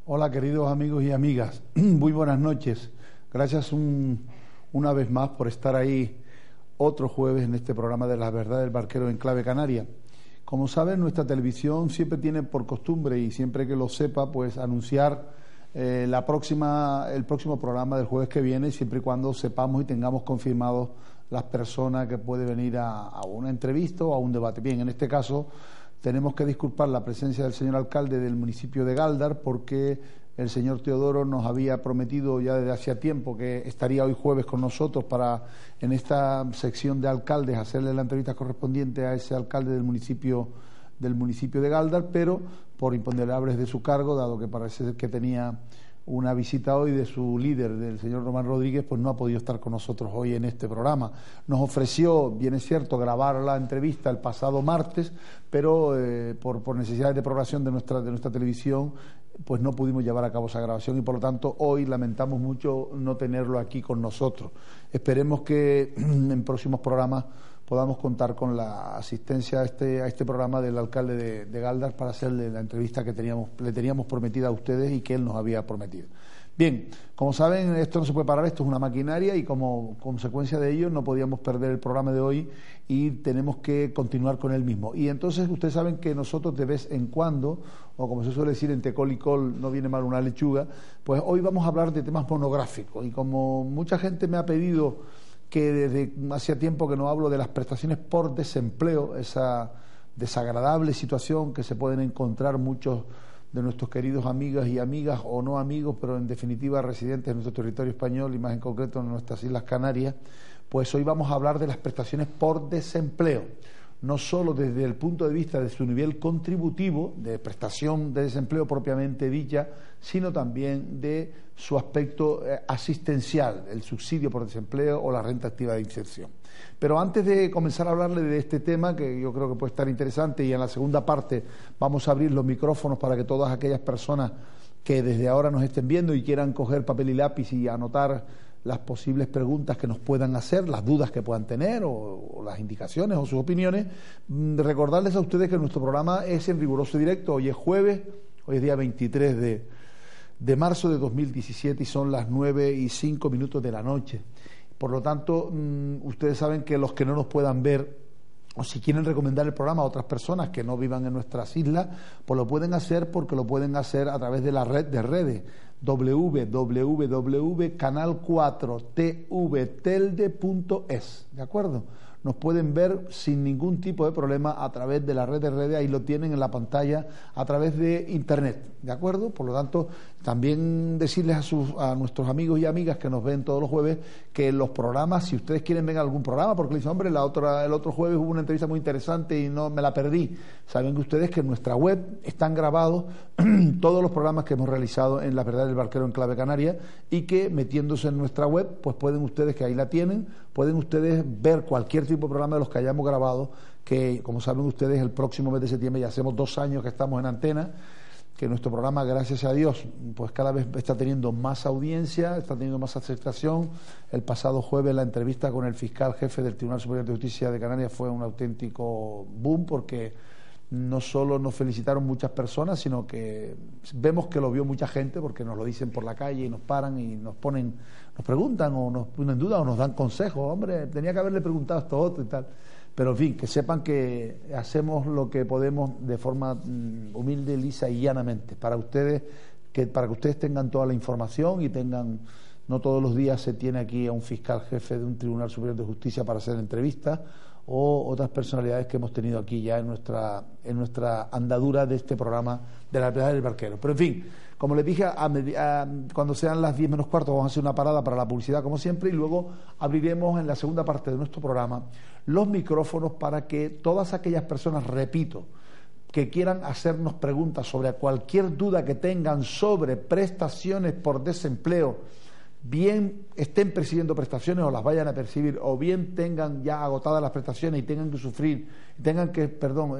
Hola, queridos amigos y amigas, muy buenas noches. Gracias una vez más por estar ahí otro jueves en este programa de La Verdad del Barquero en Clave Canaria. Como saben, nuestra televisión siempre tiene por costumbre, y siempre que lo sepa, pues anunciar el próximo programa del jueves que viene, siempre y cuando sepamos y tengamos confirmados las personas que pueden venir a una entrevista o a un debate. Bien, en este caso tenemos que disculpar la presencia del señor alcalde del municipio de Gáldar, porque el señor Teodoro nos había prometido ya desde hacía tiempo que estaría hoy jueves con nosotros para, en esta sección de alcaldes, hacerle la entrevista correspondiente a ese alcalde del municipio de Gáldar, pero por imponderables de su cargo, dado que parece que tenía una visita hoy de su líder, del señor Román Rodríguez, pues no ha podido estar con nosotros hoy en este programa. Nos ofreció, bien es cierto, grabar la entrevista el pasado martes, pero por necesidades de programación de nuestra televisión, pues no pudimos llevar a cabo esa grabación y por lo tanto hoy lamentamos mucho no tenerlo aquí con nosotros. Esperemos que en próximos programas podamos contar con la asistencia a este programa del alcalde de Gáldar para hacerle la entrevista que le teníamos prometida a ustedes y que él nos había prometido. Bien, como saben, esto no se puede parar, esto es una maquinaria y como consecuencia de ello no podíamos perder el programa de hoy y tenemos que continuar con él mismo. Y entonces ustedes saben que nosotros de vez en cuando, o como se suele decir en Tecol y Col, no viene mal una lechuga, pues hoy vamos a hablar de temas monográficos. Y como mucha gente me ha pedido que desde hacía tiempo que no hablo de las prestaciones por desempleo, esa desagradable situación que se pueden encontrar muchos de nuestros queridos amigas y amigas o no amigos, pero en definitiva residentes de nuestro territorio español y más en concreto en nuestras Islas Canarias, pues hoy vamos a hablar de las prestaciones por desempleo, no solo desde el punto de vista de su nivel contributivo, de prestación de desempleo propiamente dicha, sino también de su aspecto asistencial, el subsidio por desempleo o la renta activa de inserción. Pero antes de comenzar a hablarle de este tema, que yo creo que puede estar interesante, y en la segunda parte vamos a abrir los micrófonos para que todas aquellas personas que desde ahora nos estén viendo y quieran coger papel y lápiz y anotar las posibles preguntas que nos puedan hacer, las dudas que puedan tener o las indicaciones o sus opiniones, recordarles a ustedes que nuestro programa es en riguroso directo. Hoy es jueves, hoy es día 23 de marzo de 2017 y son las 9:05 de la noche. Por lo tanto, ustedes saben que los que no nos puedan ver o si quieren recomendar el programa a otras personas que no vivan en nuestras islas, pues lo pueden hacer porque lo pueden hacer a través de la red de redes www.canal4tvtelde.es, ¿de acuerdo? Nos pueden ver sin ningún tipo de problema a través de la red de redes, ahí lo tienen en la pantalla a través de internet, ¿de acuerdo? Por lo tanto, también decirles a nuestros amigos y amigas que nos ven todos los jueves que los programas, si ustedes quieren ver algún programa, porque le dicen, hombre, el otro jueves hubo una entrevista muy interesante y no me la perdí, saben que ustedes que en nuestra web están grabados todos los programas que hemos realizado en La Verdad del Barquero en Clave Canaria y que metiéndose en nuestra web, pues pueden ustedes, que ahí la tienen, pueden ustedes ver cualquier tipo de programa de los que hayamos grabado, que como saben ustedes el próximo mes de septiembre ya hacemos 2 años que estamos en antena, que nuestro programa, gracias a Dios, pues cada vez está teniendo más audiencia, está teniendo más aceptación. El pasado jueves la entrevista con el fiscal jefe del Tribunal Superior de Justicia de Canarias fue un auténtico boom, porque no solo nos felicitaron muchas personas, sino que vemos que lo vio mucha gente, porque nos lo dicen por la calle y nos paran y nos preguntan o nos ponen duda o nos dan consejos. Hombre, tenía que haberle preguntado esto otro y tal. Pero en fin, que sepan que hacemos lo que podemos de forma humilde, lisa y llanamente para ustedes, para que ustedes tengan toda la información y tengan, no todos los días se tiene aquí a un fiscal jefe de un Tribunal Superior de Justicia para hacer entrevistas o otras personalidades que hemos tenido aquí ya en nuestra andadura de este programa de La Verdad del Barquero. Pero en fin, como les dije, cuando sean las 10 menos cuarto vamos a hacer una parada para la publicidad como siempre y luego abriremos en la segunda parte de nuestro programa los micrófonos para que todas aquellas personas, repito, que quieran hacernos preguntas sobre cualquier duda que tengan sobre prestaciones por desempleo, bien estén percibiendo prestaciones o las vayan a percibir, o bien tengan ya agotadas las prestaciones y tengan que sufrir, tengan que,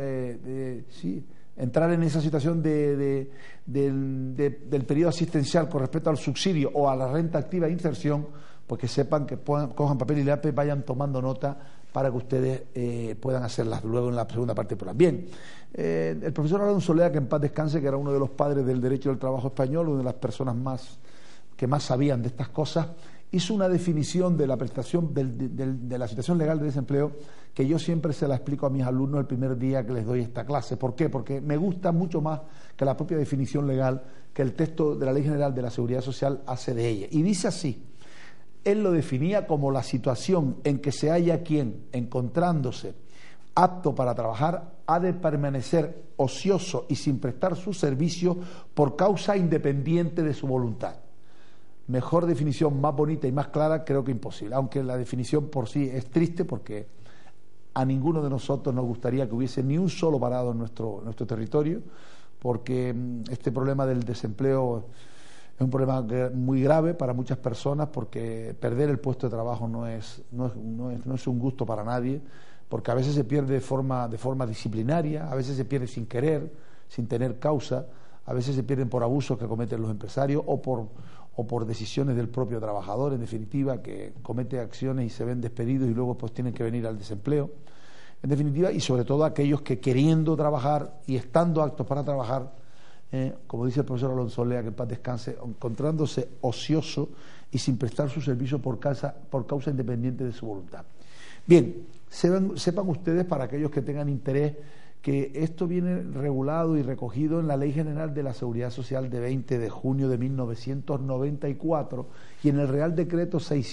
entrar en esa situación del periodo asistencial con respecto al subsidio o a la renta activa de inserción, pues que sepan que cojan papel y lápiz, vayan tomando nota para que ustedes puedan hacerlas luego en la segunda parte del programa. Bien, el profesor Alonso Olea, que en paz descanse, que era uno de los padres del derecho del trabajo español, una de las personas que más sabían de estas cosas, hizo una definición de la prestación de la situación legal de desempleo que yo siempre se la explico a mis alumnos el primer día que les doy esta clase. ¿Por qué? Porque me gusta mucho más que la propia definición legal que el texto de la Ley General de la Seguridad Social hace de ella. Y dice así: él lo definía como la situación en que se halla quien, encontrándose apto para trabajar, ha de permanecer ocioso y sin prestar sus servicios por causa independiente de su voluntad. Mejor definición, más bonita y más clara, creo que imposible, aunque la definición por sí es triste, porque a ninguno de nosotros nos gustaría que hubiese ni un solo parado en nuestro territorio, porque este problema del desempleo es un problema muy grave para muchas personas, porque perder el puesto de trabajo no es un gusto para nadie, porque a veces se pierde de forma disciplinaria, a veces se pierde sin querer, sin tener causa, a veces se pierden por abusos que cometen los empresarios o por decisiones del propio trabajador, en definitiva, que comete acciones y se ven despedidos y luego pues tienen que venir al desempleo. En definitiva, y sobre todo aquellos que, queriendo trabajar y estando aptos para trabajar, como dice el profesor Alonso Olea, que en paz descanse, encontrándose ocioso y sin prestar su servicio por causa independiente de su voluntad. Bien, sepan ustedes, para aquellos que tengan interés, que esto viene regulado y recogido en la Ley General de la Seguridad Social de 20 de junio de 1994 y en el Real Decreto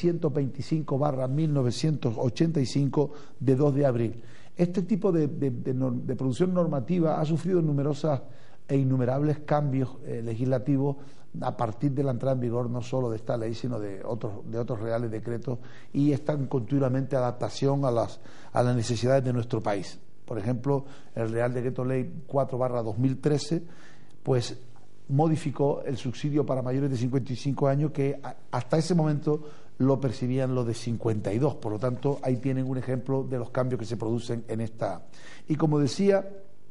625/1985 de 2 de abril. Este tipo de producción normativa ha sufrido numerosas e innumerables cambios legislativos a partir de la entrada en vigor no solo de esta ley, sino de otros reales decretos, y están en continuamente adaptación a las necesidades de nuestro país. Por ejemplo, el Real Decreto Ley 4/2013, pues modificó el subsidio para mayores de 55 años, que hasta ese momento lo percibían los de 52. Por lo tanto, ahí tienen un ejemplo de los cambios que se producen en esta. Y como decía,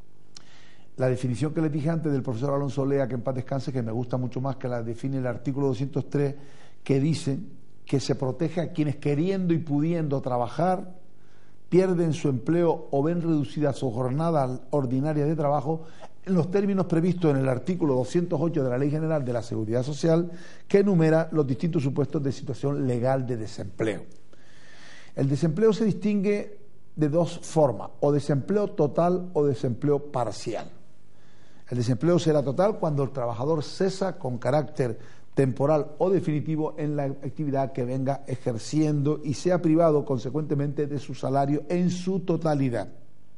la definición que les dije antes del profesor Alonso Olea, que en paz descanse, que me gusta mucho más, que la define el artículo 203, que dice que se protege a quienes, queriendo y pudiendo trabajar, pierden su empleo o ven reducida su jornada ordinaria de trabajo en los términos previstos en el artículo 208 de la Ley General de la Seguridad Social, que enumera los distintos supuestos de situación legal de desempleo. El desempleo se distingue de dos formas: o desempleo total o desempleo parcial. El desempleo será total cuando el trabajador cesa con carácter temporal o definitivo en la actividad que venga ejerciendo y sea privado consecuentemente de su salario en su totalidad.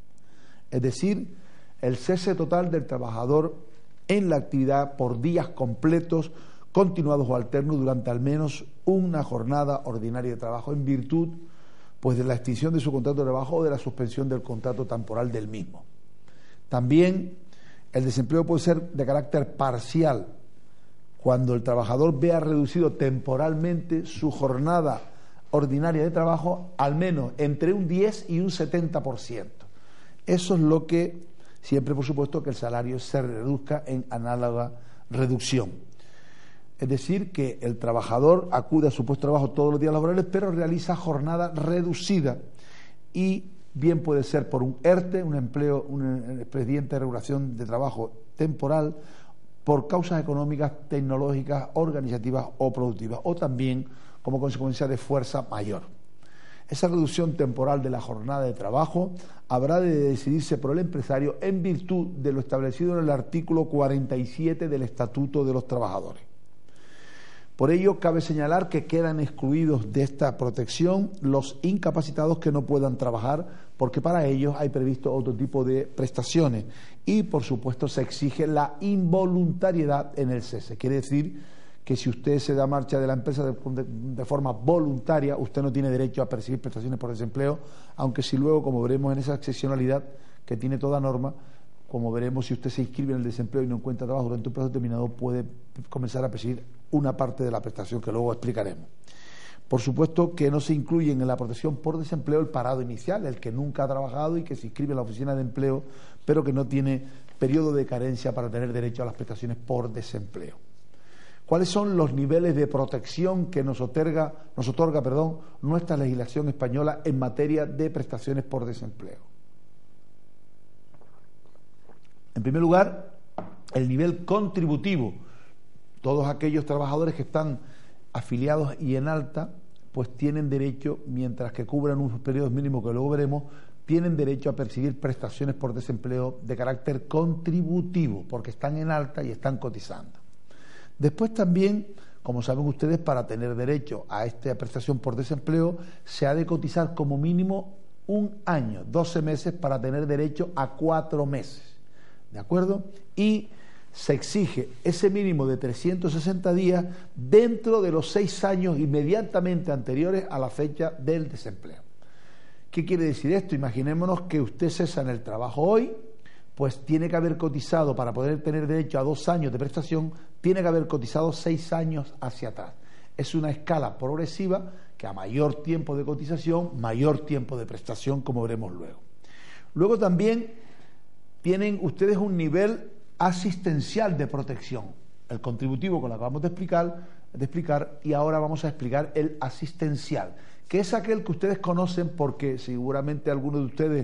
Es decir, el cese total del trabajador en la actividad por días completos, continuados o alternos durante al menos una jornada ordinaria de trabajo, en virtud pues de la extinción de su contrato de trabajo o de la suspensión del contrato temporal del mismo. También el desempleo puede ser de carácter parcial, cuando el trabajador vea reducido temporalmente su jornada ordinaria de trabajo al menos entre un 10 y un 70%. Eso es lo que siempre, por supuesto, que el salario se reduzca en análoga reducción. Es decir, que el trabajador acude a su puesto de trabajo todos los días laborales, pero realiza jornada reducida, y bien puede ser por un ERTE, un expediente de regulación de trabajo temporal, por causas económicas, tecnológicas, organizativas o productivas, o también como consecuencia de fuerza mayor. Esa reducción temporal de la jornada de trabajo habrá de decidirse por el empresario en virtud de lo establecido en el artículo 47 del Estatuto de los Trabajadores. Por ello, cabe señalar que quedan excluidos de esta protección los incapacitados que no puedan trabajar, porque para ellos hay previsto otro tipo de prestaciones y, por supuesto, se exige la involuntariedad en el cese. Quiere decir que si usted se da marcha de la empresa de forma voluntaria, usted no tiene derecho a percibir prestaciones por desempleo, aunque si luego, como veremos en esa excepcionalidad que tiene toda norma, como veremos, si usted se inscribe en el desempleo y no encuentra trabajo durante un plazo determinado, puede comenzar a percibir una parte de la prestación que luego explicaremos. Por supuesto que no se incluyen en la protección por desempleo el parado inicial, el que nunca ha trabajado y que se inscribe en la oficina de empleo, pero que no tiene periodo de carencia para tener derecho a las prestaciones por desempleo. ¿Cuáles son los niveles de protección que nos otorga, nuestra legislación española en materia de prestaciones por desempleo? En primer lugar, el nivel contributivo. Todos aquellos trabajadores que están afiliados y en alta, pues tienen derecho, mientras que cubran unos periodos mínimos que luego veremos, tienen derecho a percibir prestaciones por desempleo de carácter contributivo, porque están en alta y están cotizando. Después también, como saben ustedes, para tener derecho a esta prestación por desempleo, se ha de cotizar como mínimo un año, 12 meses, para tener derecho a 4 meses. ¿De acuerdo? Y se exige ese mínimo de 360 días dentro de los 6 años inmediatamente anteriores a la fecha del desempleo. ¿Qué quiere decir esto? Imaginémonos que usted cesa en el trabajo hoy, pues tiene que haber cotizado, para poder tener derecho a 2 años de prestación, tiene que haber cotizado 6 años hacia atrás. Es una escala progresiva que a mayor tiempo de cotización, mayor tiempo de prestación, como veremos luego. Luego también tienen ustedes un nivel asistencial de protección, el contributivo, que lo acabamos de explicar, y ahora vamos a explicar el asistencial, que es aquel que ustedes conocen porque seguramente algunos de ustedes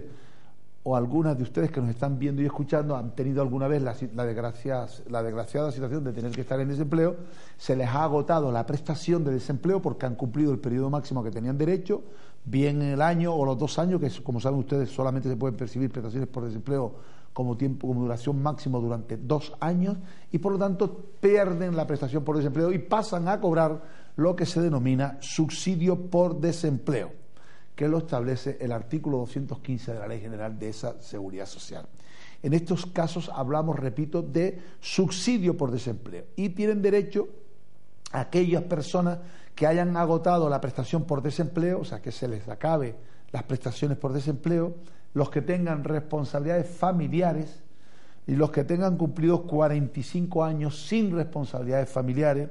o algunas de ustedes que nos están viendo y escuchando han tenido alguna vez la desgraciada situación de tener que estar en desempleo. Se les ha agotado la prestación de desempleo porque han cumplido el periodo máximo que tenían derecho, bien en el año o los 2 años, que como saben ustedes solamente se pueden percibir prestaciones por desempleo como duración máximo durante 2 años, y por lo tanto pierden la prestación por desempleo y pasan a cobrar lo que se denomina subsidio por desempleo, que lo establece el artículo 215 de la Ley General de esa Seguridad Social. En estos casos hablamos, repito, de subsidio por desempleo, y tienen derecho a aquellas personas que hayan agotado la prestación por desempleo, o sea, que se les acabe las prestaciones por desempleo, los que tengan responsabilidades familiares y los que tengan cumplidos 45 años sin responsabilidades familiares,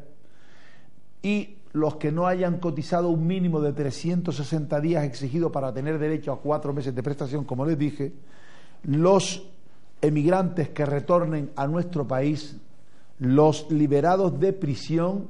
y los que no hayan cotizado un mínimo de 360 días exigido para tener derecho a 4 meses de prestación, como les dije, los emigrantes que retornen a nuestro país, los liberados de prisión,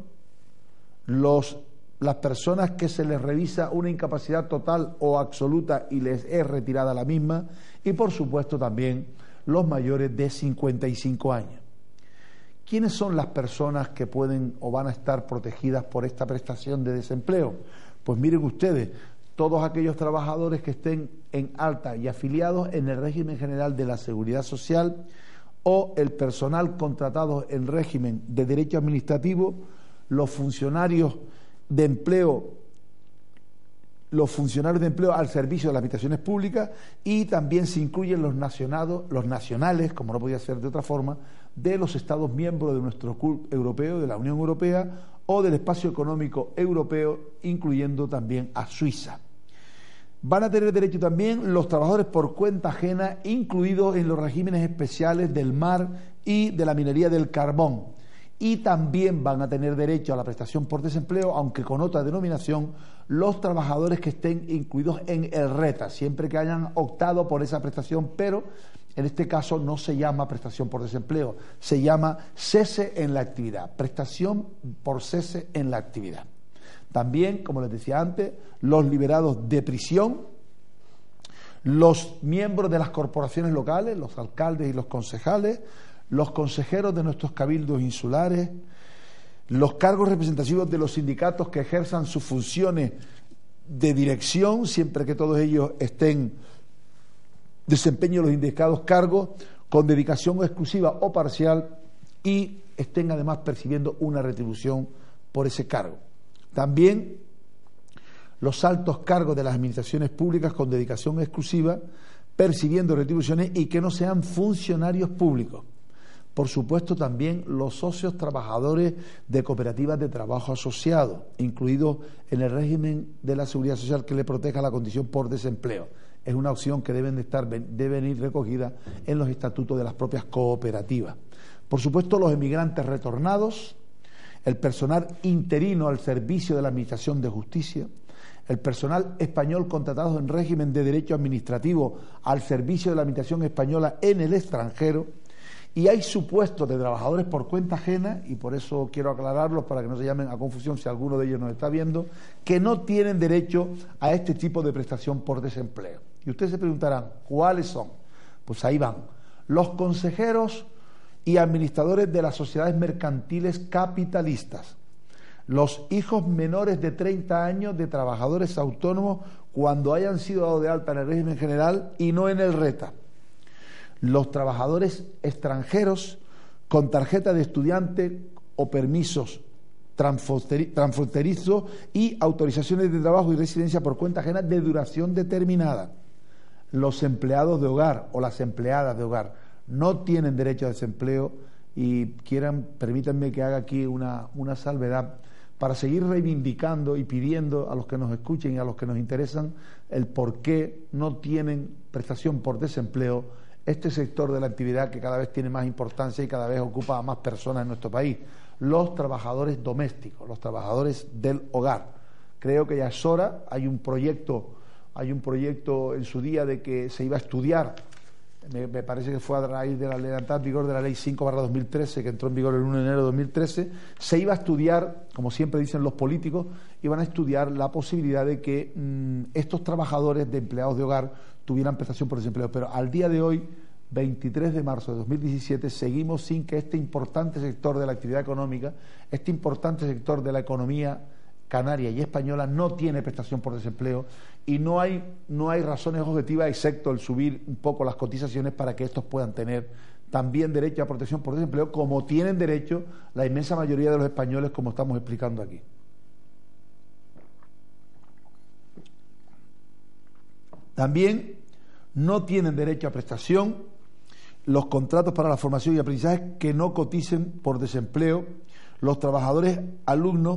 las personas que se les revisa una incapacidad total o absoluta y les es retirada la misma, y por supuesto también los mayores de 55 años. ¿Quiénes son las personas que pueden o van a estar protegidas por esta prestación de desempleo? Pues miren ustedes, todos aquellos trabajadores que estén en alta y afiliados en el régimen general de la Seguridad Social, o el personal contratado en régimen de derecho administrativo, los funcionarios de empleo al servicio de las administraciones públicas, y también se incluyen los nacionales, como no podía ser de otra forma, de los Estados miembros de nuestro club europeo, de la Unión Europea o del Espacio Económico Europeo, incluyendo también a Suiza. Van a tener derecho también los trabajadores por cuenta ajena, incluidos en los regímenes especiales del mar y de la minería del carbón. Y también van a tener derecho a la prestación por desempleo, aunque con otra denominación, los trabajadores que estén incluidos en el RETA, siempre que hayan optado por esa prestación, pero en este caso no se llama prestación por desempleo, se llama cese en la actividad, prestación por cese en la actividad. También, como les decía antes, los liberados de prisión, los miembros de las corporaciones locales, los alcaldes y los concejales, los consejeros de nuestros cabildos insulares, los cargos representativos de los sindicatos que ejerzan sus funciones de dirección, siempre que todos ellos desempeñen los indicados cargos con dedicación exclusiva o parcial y estén además percibiendo una retribución por ese cargo. También los altos cargos de las administraciones públicas con dedicación exclusiva, percibiendo retribuciones y que no sean funcionarios públicos. Por supuesto, también los socios trabajadores de cooperativas de trabajo asociado, incluidos en el régimen de la Seguridad Social que le proteja la condición por desempleo. Es una opción que deben ir recogidas en los estatutos de las propias cooperativas. Por supuesto, los emigrantes retornados, el personal interino al servicio de la Administración de Justicia, el personal español contratado en régimen de derecho administrativo al servicio de la Administración española en el extranjero, Y hay supuestos de trabajadores por cuenta ajena, y por eso quiero aclararlos para que no se llamen a confusión si alguno de ellos nos está viendo, que no tienen derecho a este tipo de prestación por desempleo. Y ustedes se preguntarán, ¿cuáles son? Pues ahí van. Los consejeros y administradores de las sociedades mercantiles capitalistas, los hijos menores de 30 años de trabajadores autónomos cuando hayan sido dados de alta en el régimen general y no en el RETA, los trabajadores extranjeros con tarjeta de estudiante o permisos transfronterizos y autorizaciones de trabajo y residencia por cuenta ajena de duración determinada. Los empleados de hogar o las empleadas de hogar no tienen derecho a desempleo y permítanme que haga aquí una salvedad para seguir reivindicando y pidiendo a los que nos escuchen y a los que nos interesan el por qué no tienen prestación por desempleo este sector de la actividad que cada vez tiene más importancia y cada vez ocupa a más personas en nuestro país, los trabajadores domésticos, los trabajadores del hogar. Creo que ya es hora, hay un proyecto en su día de que se iba a estudiar, me parece que fue a raíz de la entrada en vigor de la Ley 5/2013, que entró en vigor el 1 de enero de 2013, se iba a estudiar, como siempre dicen los políticos, iban a estudiar la posibilidad de que estos trabajadores de empleados de hogar tuvieran prestación por desempleo, pero al día de hoy, 23 de marzo de 2017, seguimos sin que este importante sector de la actividad económica, este importante sector de la economía canaria y española no tiene prestación por desempleo y no hay razones objetivas excepto el subir un poco las cotizaciones para que estos puedan tener también derecho a protección por desempleo, como tienen derecho la inmensa mayoría de los españoles, como estamos explicando aquí. También no tienen derecho a prestación los contratos para la formación y aprendizaje que no coticen por desempleo, los trabajadores alumnos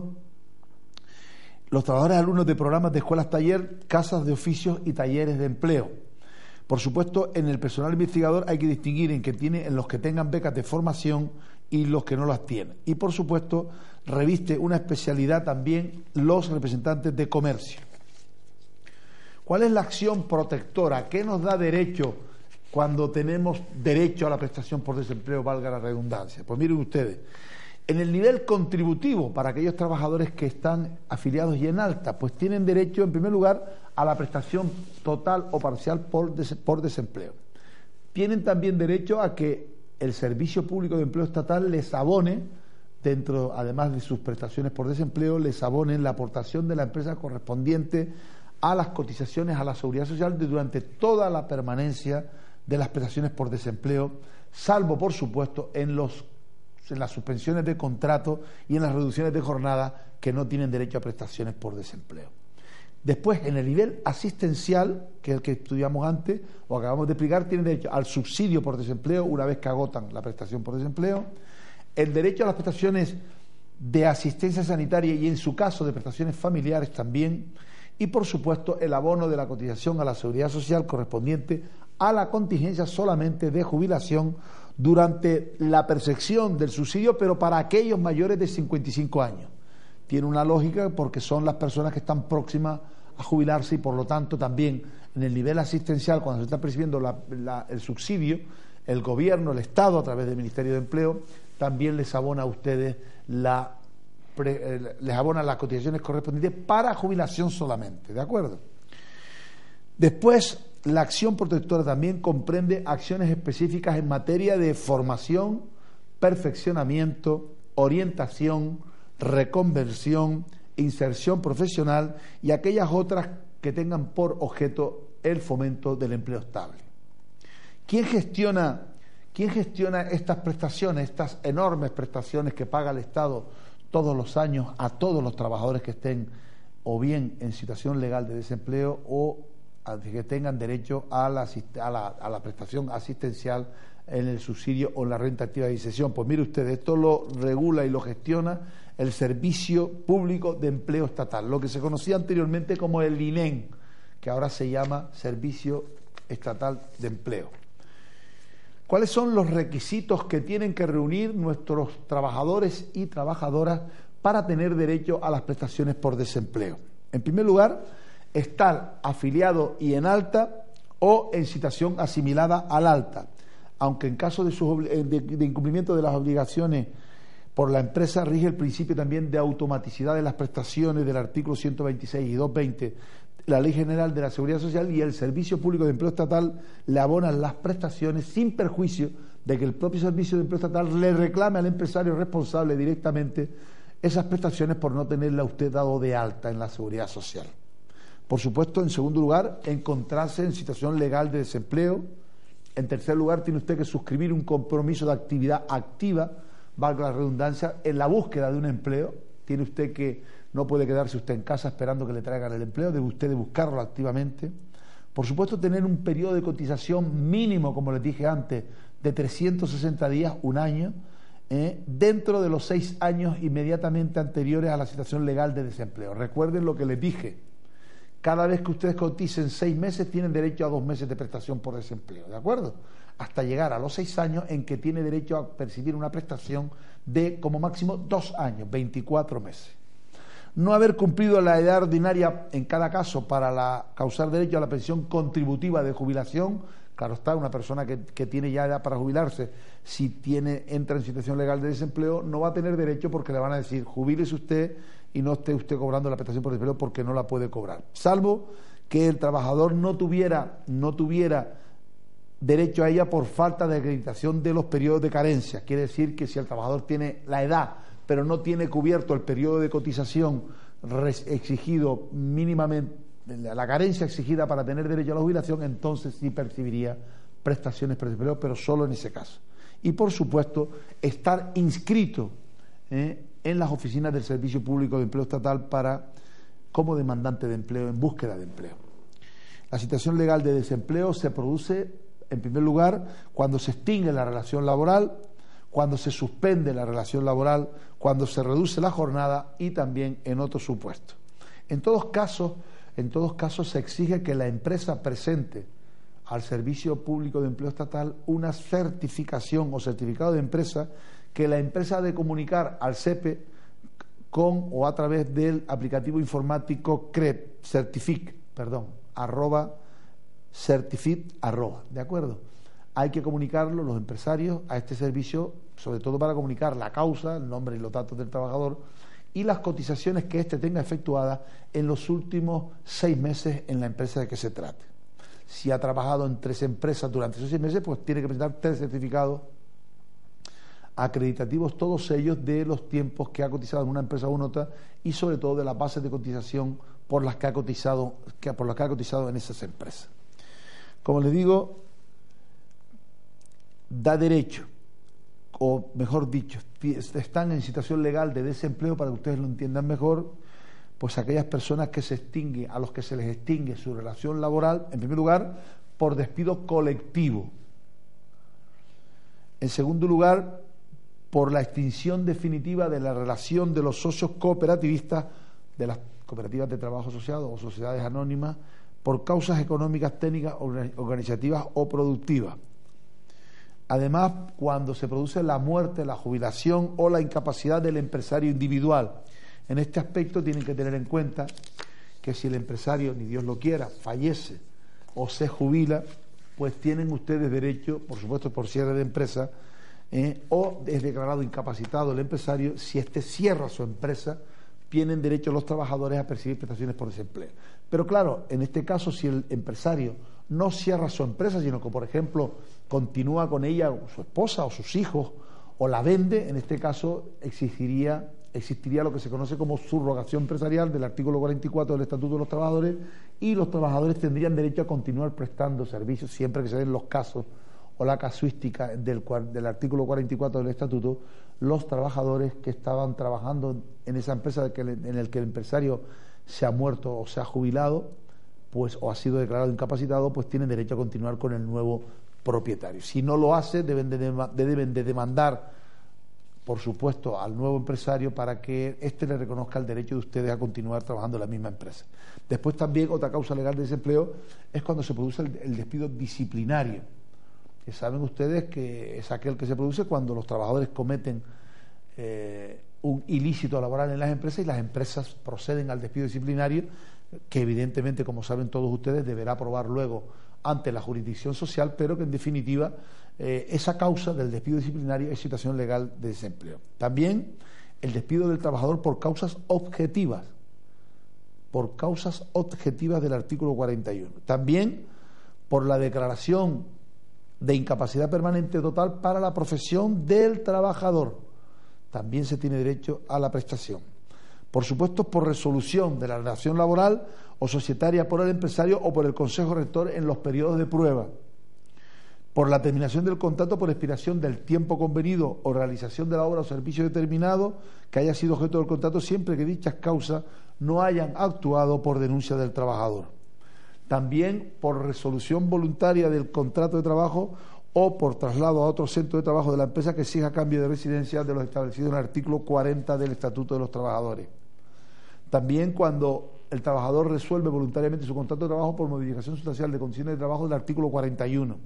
de programas de escuelas taller, casas de oficios y talleres de empleo. Por supuesto, en el personal investigador hay que distinguir en los que tengan becas de formación y los que no las tienen. Y por supuesto, reviste una especialidad también los representantes de comercio. ¿Cuál es la acción protectora? ¿Qué nos da derecho cuando tenemos derecho a la prestación por desempleo, valga la redundancia? Pues miren ustedes, en el nivel contributivo, para aquellos trabajadores que están afiliados y en alta, pues tienen derecho, en primer lugar, a la prestación total o parcial por desempleo. Tienen también derecho a que el Servicio Público de Empleo Estatal les abone, además de sus prestaciones por desempleo, les abonen la aportación de la empresa correspondiente a las cotizaciones a la Seguridad Social durante toda la permanencia de las prestaciones por desempleo, salvo, por supuesto, en las suspensiones de contrato y en las reducciones de jornada, que no tienen derecho a prestaciones por desempleo. Después, en el nivel asistencial, que es el que estudiamos antes o acabamos de explicar, tienen derecho al subsidio por desempleo una vez que agotan la prestación por desempleo, el derecho a las prestaciones de asistencia sanitaria y, en su caso, de prestaciones familiares también, y, por supuesto, el abono de la cotización a la Seguridad Social correspondiente a la contingencia solamente de jubilación durante la percepción del subsidio, pero para aquellos mayores de 55 años. Tiene una lógica porque son las personas que están próximas a jubilarse y, por lo tanto, también en el nivel asistencial, cuando se está percibiendo el subsidio, el gobierno, el Estado, a través del Ministerio de Empleo, también les abona a ustedes les abona las cotizaciones correspondientes para jubilación solamente, ¿de acuerdo? Después, la acción protectora también comprende acciones específicas en materia de formación, perfeccionamiento, orientación, reconversión, inserción profesional y aquellas otras que tengan por objeto el fomento del empleo estable. ¿Quién gestiona estas prestaciones, estas enormes prestaciones que paga el Estado todos los años a todos los trabajadores que estén o bien en situación legal de desempleo o que tengan derecho a la prestación asistencial en el subsidio o en la renta activa de inserción? Pues mire usted, esto lo regula y lo gestiona el Servicio Público de Empleo Estatal, lo que se conocía anteriormente como el INEM, que ahora se llama Servicio Estatal de Empleo. ¿Cuáles son los requisitos que tienen que reunir nuestros trabajadores y trabajadoras para tener derecho a las prestaciones por desempleo? En primer lugar, estar afiliado y en alta o en situación asimilada al alta. aunque en caso de incumplimiento de las obligaciones por la empresa rige el principio también de automaticidad de las prestaciones del artículo 126 y 220 la Ley General de la Seguridad Social, y el Servicio Público de Empleo Estatal le abonan las prestaciones sin perjuicio de que el propio Servicio de Empleo Estatal le reclame al empresario responsable directamente esas prestaciones por no tenerla usted dado de alta en la Seguridad Social. Por supuesto, en segundo lugar, encontrarse en situación legal de desempleo. En tercer lugar, tiene usted que suscribir un compromiso de actividad activa, valga la redundancia, en la búsqueda de un empleo. Tiene usted que, no puede quedarse usted en casa esperando que le traigan el empleo, debe usted de buscarlo activamente. Por supuesto, tener un periodo de cotización mínimo, como les dije antes, de 360 días, un año, dentro de los 6 años inmediatamente anteriores a la situación legal de desempleo. Recuerden lo que les dije: cada vez que ustedes coticen 6 meses tienen derecho a 2 meses de prestación por desempleo, ¿de acuerdo? Hasta llegar a los 6 años en que tiene derecho a percibir una prestación de como máximo 2 años, 24 meses. No haber cumplido la edad ordinaria en cada caso para causar derecho a la pensión contributiva de jubilación. Claro está, una persona que tiene ya edad para jubilarse, si entra en situación legal de desempleo, no va a tener derecho, porque le van a decir: jubílese usted y no esté usted cobrando la prestación por desempleo, porque no la puede cobrar, salvo que el trabajador no tuviera derecho a ella por falta de acreditación de los periodos de carencia. Quiere decir que si el trabajador tiene la edad pero no tiene cubierto el periodo de cotización exigido mínimamente, la carencia exigida para tener derecho a la jubilación, entonces sí percibiría prestaciones por desempleo, pero solo en ese caso. Y por supuesto, estar inscrito en las oficinas del Servicio Público de Empleo Estatal como demandante de empleo, en búsqueda de empleo. La situación legal de desempleo se produce, en primer lugar, cuando se extingue la relación laboral, cuando se suspende la relación laboral, cuando se reduce la jornada y también en otros supuestos. En todos casos se exige que la empresa presente al Servicio Público de Empleo Estatal una certificación o certificado de empresa que la empresa ha de comunicar al SEPE con o a través del aplicativo informático certific, ¿de acuerdo? Hay que comunicarlo los empresarios a este servicio, sobre todo para comunicar la causa, el nombre y los datos del trabajador y las cotizaciones que éste tenga efectuadas en los últimos 6 meses en la empresa de que se trate. Si ha trabajado en 3 empresas durante esos 6 meses, pues tiene que presentar 3 certificados acreditativos, todos ellos de los tiempos que ha cotizado en una empresa u otra, y sobre todo de las bases de cotización por las que ha cotizado en esas empresas. Como les digo, da derecho, o mejor dicho, están en situación legal de desempleo, para que ustedes lo entiendan mejor, pues aquellas personas a los que se les extingue su relación laboral, en primer lugar, por despido colectivo. En segundo lugar, por la extinción definitiva de la relación de los socios cooperativistas de las cooperativas de trabajo asociado o sociedades anónimas, por causas económicas, técnicas, organizativas o productivas. Además, cuando se produce la muerte, la jubilación o la incapacidad del empresario individual. En este aspecto tienen que tener en cuenta que si el empresario, ni Dios lo quiera, fallece o se jubila, pues tienen ustedes derecho, por supuesto por cierre de empresa, o es declarado incapacitado el empresario, si éste cierra su empresa, tienen derecho los trabajadores a percibir prestaciones por desempleo. Pero claro, en este caso, si el empresario no cierra su empresa, sino que, por ejemplo, continúa con ella su esposa o sus hijos, o la vende, en este caso existiría lo que se conoce como subrogación empresarial del artículo 44 del Estatuto de los Trabajadores, y los trabajadores tendrían derecho a continuar prestando servicios siempre que se den los casos o la casuística del artículo 44 del Estatuto. Los trabajadores que estaban trabajando en esa empresa en el que el empresario se ha muerto o se ha jubilado, pues, o ha sido declarado incapacitado, pues tienen derecho a continuar con el nuevo propietario. Si no lo hace, deben de demandar, por supuesto, al nuevo empresario para que éste le reconozca el derecho de ustedes a continuar trabajando en la misma empresa. Después también otra causa legal de desempleo es cuando se produce el despido disciplinario, que saben ustedes que es aquel que se produce cuando los trabajadores cometen un ilícito laboral en las empresas y las empresas proceden al despido disciplinario, que evidentemente, como saben todos ustedes, deberá aprobar luego ante la jurisdicción social, pero que en definitiva esa causa del despido disciplinario es situación legal de desempleo. También el despido del trabajador por causas objetivas del artículo 41. También por la declaración de incapacidad permanente total para la profesión del trabajador. También se tiene derecho a la prestación. Por supuesto, por resolución de la relación laboral o societaria por el empresario o por el Consejo Rector en los periodos de prueba. Por la terminación del contrato por expiración del tiempo convenido o realización de la obra o servicio determinado que haya sido objeto del contrato, siempre que dichas causas no hayan actuado por denuncia del trabajador. También por resolución voluntaria del contrato de trabajo o por traslado a otro centro de trabajo de la empresa que exija cambio de residencia de los establecidos en el artículo 40 del Estatuto de los Trabajadores. También cuando el trabajador resuelve voluntariamente su contrato de trabajo por modificación sustancial de condiciones de trabajo del artículo 41.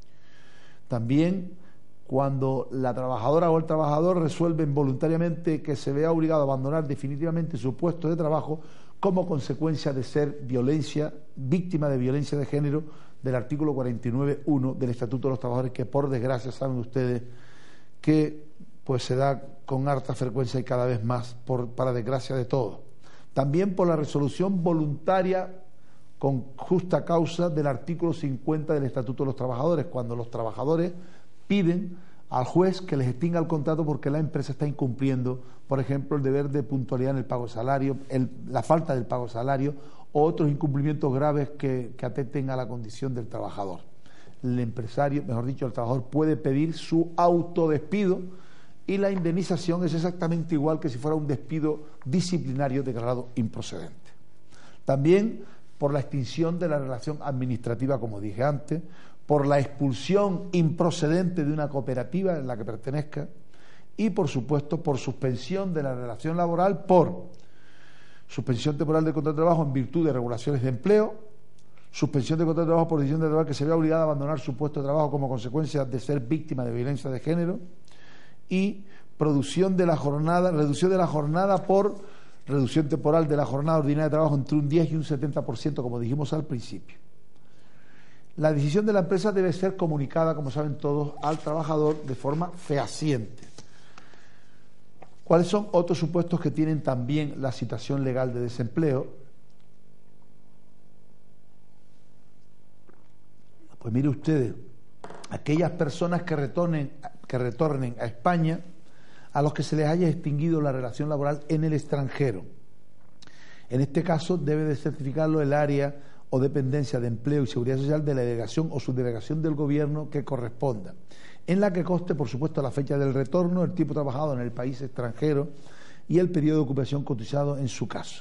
También cuando la trabajadora o el trabajador resuelven voluntariamente que se vea obligado a abandonar definitivamente su puesto de trabajo como consecuencia de ser víctima de violencia de género del artículo 49.1 del Estatuto de los Trabajadores, que por desgracia saben ustedes que pues se da con harta frecuencia y cada vez más para desgracia de todos. También por la resolución voluntaria con justa causa del artículo 50 del Estatuto de los Trabajadores, cuando los trabajadores piden al juez que les extinga el contrato porque la empresa está incumpliendo, por ejemplo, el deber de puntualidad en el pago de salario, la falta del pago de salario o otros incumplimientos graves que atenten a la condición del trabajador. El empresario, mejor dicho, el trabajador puede pedir su autodespido y la indemnización es exactamente igual que si fuera un despido disciplinario declarado improcedente. También por la extinción de la relación administrativa, como dije antes, por la expulsión improcedente de una cooperativa en la que pertenezca y, por supuesto, por suspensión de la relación laboral por suspensión temporal del contrato de trabajo en virtud de regulaciones de empleo, suspensión de contrato de trabajo por decisión de trabajo que se vea obligada a abandonar su puesto de trabajo como consecuencia de ser víctima de violencia de género y reducción de la jornada por reducción temporal de la jornada ordinaria de trabajo entre un 10 y un 70%, como dijimos al principio. La decisión de la empresa debe ser comunicada, como saben todos, al trabajador de forma fehaciente. ¿Cuáles son otros supuestos que tienen también la situación legal de desempleo? Pues mire ustedes, aquellas personas que retornen a España a los que se les haya extinguido la relación laboral en el extranjero. En este caso debe de certificarlo el área o dependencia de empleo y seguridad social de la delegación o subdelegación del gobierno que corresponda, en la que conste, por supuesto, la fecha del retorno, el tiempo trabajado en el país extranjero y el periodo de ocupación cotizado en su caso.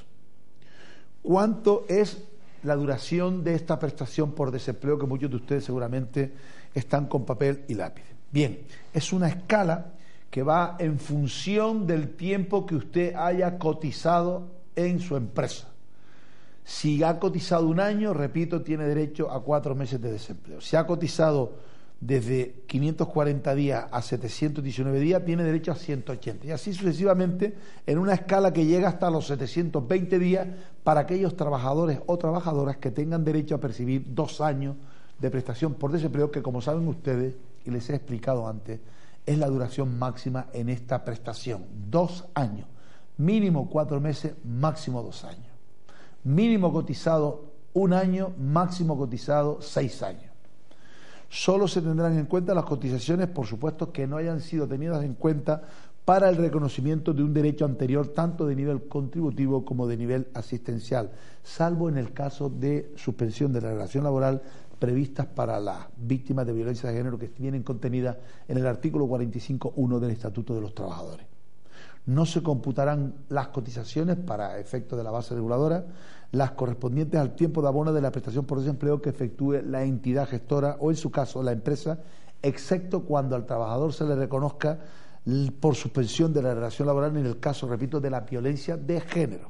¿Cuánto es la duración de esta prestación por desempleo que muchos de ustedes seguramente están con papel y lápiz? Bien, es una escala que va en función del tiempo que usted haya cotizado en su empresa. Si ha cotizado un año, repito, tiene derecho a 4 meses de desempleo. Si ha cotizado desde 540 días a 719 días, tiene derecho a 180. Y así sucesivamente, en una escala que llega hasta los 720 días para aquellos trabajadores o trabajadoras que tengan derecho a percibir 2 años de prestación por desempleo, que, como saben ustedes, y les he explicado antes, es la duración máxima en esta prestación. 2 años. Mínimo 4 meses, máximo 2 años. Mínimo cotizado 1 año, máximo cotizado 6 años. Solo se tendrán en cuenta las cotizaciones, por supuesto, que no hayan sido tenidas en cuenta para el reconocimiento de un derecho anterior, tanto de nivel contributivo como de nivel asistencial, salvo en el caso de suspensión de la relación laboral previstas para las víctimas de violencia de género que vienen contenidas en el artículo 45.1 del Estatuto de los Trabajadores. No se computarán las cotizaciones para efectos de la base reguladora, las correspondientes al tiempo de abono de la prestación por desempleo que efectúe la entidad gestora o, en su caso, la empresa, excepto cuando al trabajador se le reconozca por suspensión de la relación laboral en el caso, repito, de la violencia de género.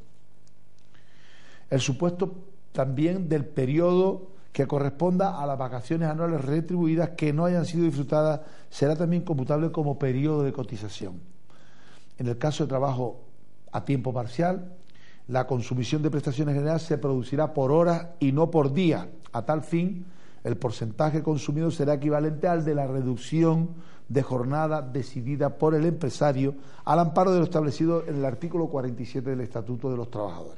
El supuesto también del periodo que corresponda a las vacaciones anuales retribuidas que no hayan sido disfrutadas será también computable como periodo de cotización. En el caso de trabajo a tiempo parcial, la consumición de prestaciones generales se producirá por horas y no por día. A tal fin, El porcentaje consumido será equivalente al de la reducción de jornada decidida por el empresario al amparo de lo establecido en el artículo 47 del Estatuto de los Trabajadores.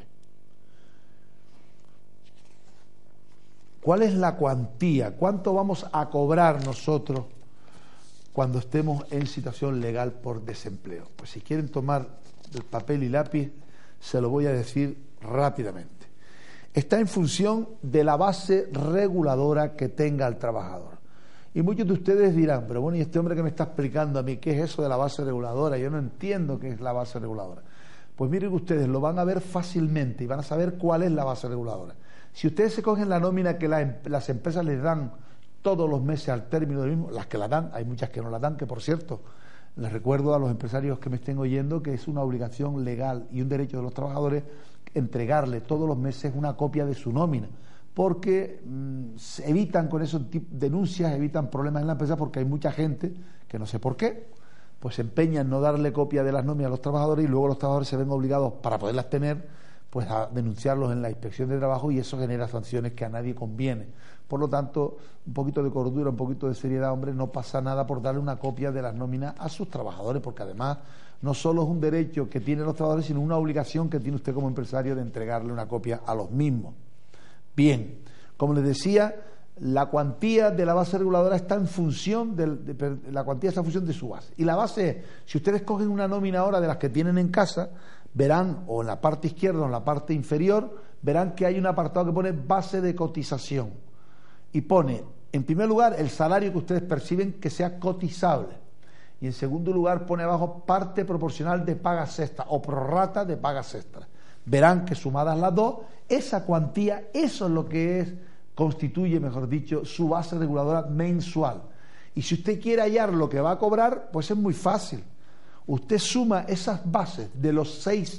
¿Cuál es la cuantía? ¿Cuánto vamos a cobrar nosotros cuando estemos en situación legal por desempleo? Pues si quieren tomar el papel y lápiz, se lo voy a decir rápidamente. Está en función de la base reguladora que tenga el trabajador. Y muchos de ustedes dirán, pero bueno, ¿y este hombre que me está explicando a mí qué es eso de la base reguladora? Yo no entiendo qué es la base reguladora. Pues miren que ustedes lo van a ver fácilmente y van a saber cuál es la base reguladora. Si ustedes se cogen la nómina que las empresas les dan todos los meses al término del mismo, las que la dan, hay muchas que no la dan, que por cierto, les recuerdo a los empresarios que me estén oyendo que es una obligación legal y un derecho de los trabajadores entregarle todos los meses una copia de su nómina, porque se evitan con esos denuncias, evitan problemas en la empresa, porque hay mucha gente que no sé por qué, pues se empeña en no darle copia de las nóminas a los trabajadores y luego los trabajadores se ven obligados, para poderlas tener, pues a denunciarlos en la inspección de trabajo y eso genera sanciones que a nadie conviene. Por lo tanto, un poquito de cordura, un poquito de seriedad, hombre, no pasa nada por darle una copia de las nóminas a sus trabajadores, porque además no solo es un derecho que tienen los trabajadores, sino una obligación que tiene usted como empresario de entregarle una copia a los mismos. Bien, como les decía, la cuantía de la base reguladora está en función la cuantía está en función de su base. Y la base es, si ustedes cogen una nómina ahora de las que tienen en casa, verán, o en la parte izquierda o en la parte inferior, verán que hay un apartado que pone base de cotización. Y pone, en primer lugar, el salario que ustedes perciben que sea cotizable. Y en segundo lugar pone abajo parte proporcional de pagas extras o prorrata de pagas extras. Verán que sumadas las dos, esa cuantía, eso es lo que constituye, mejor dicho, su base reguladora mensual. Y si usted quiere hallar lo que va a cobrar, pues es muy fácil. Usted suma esas bases de los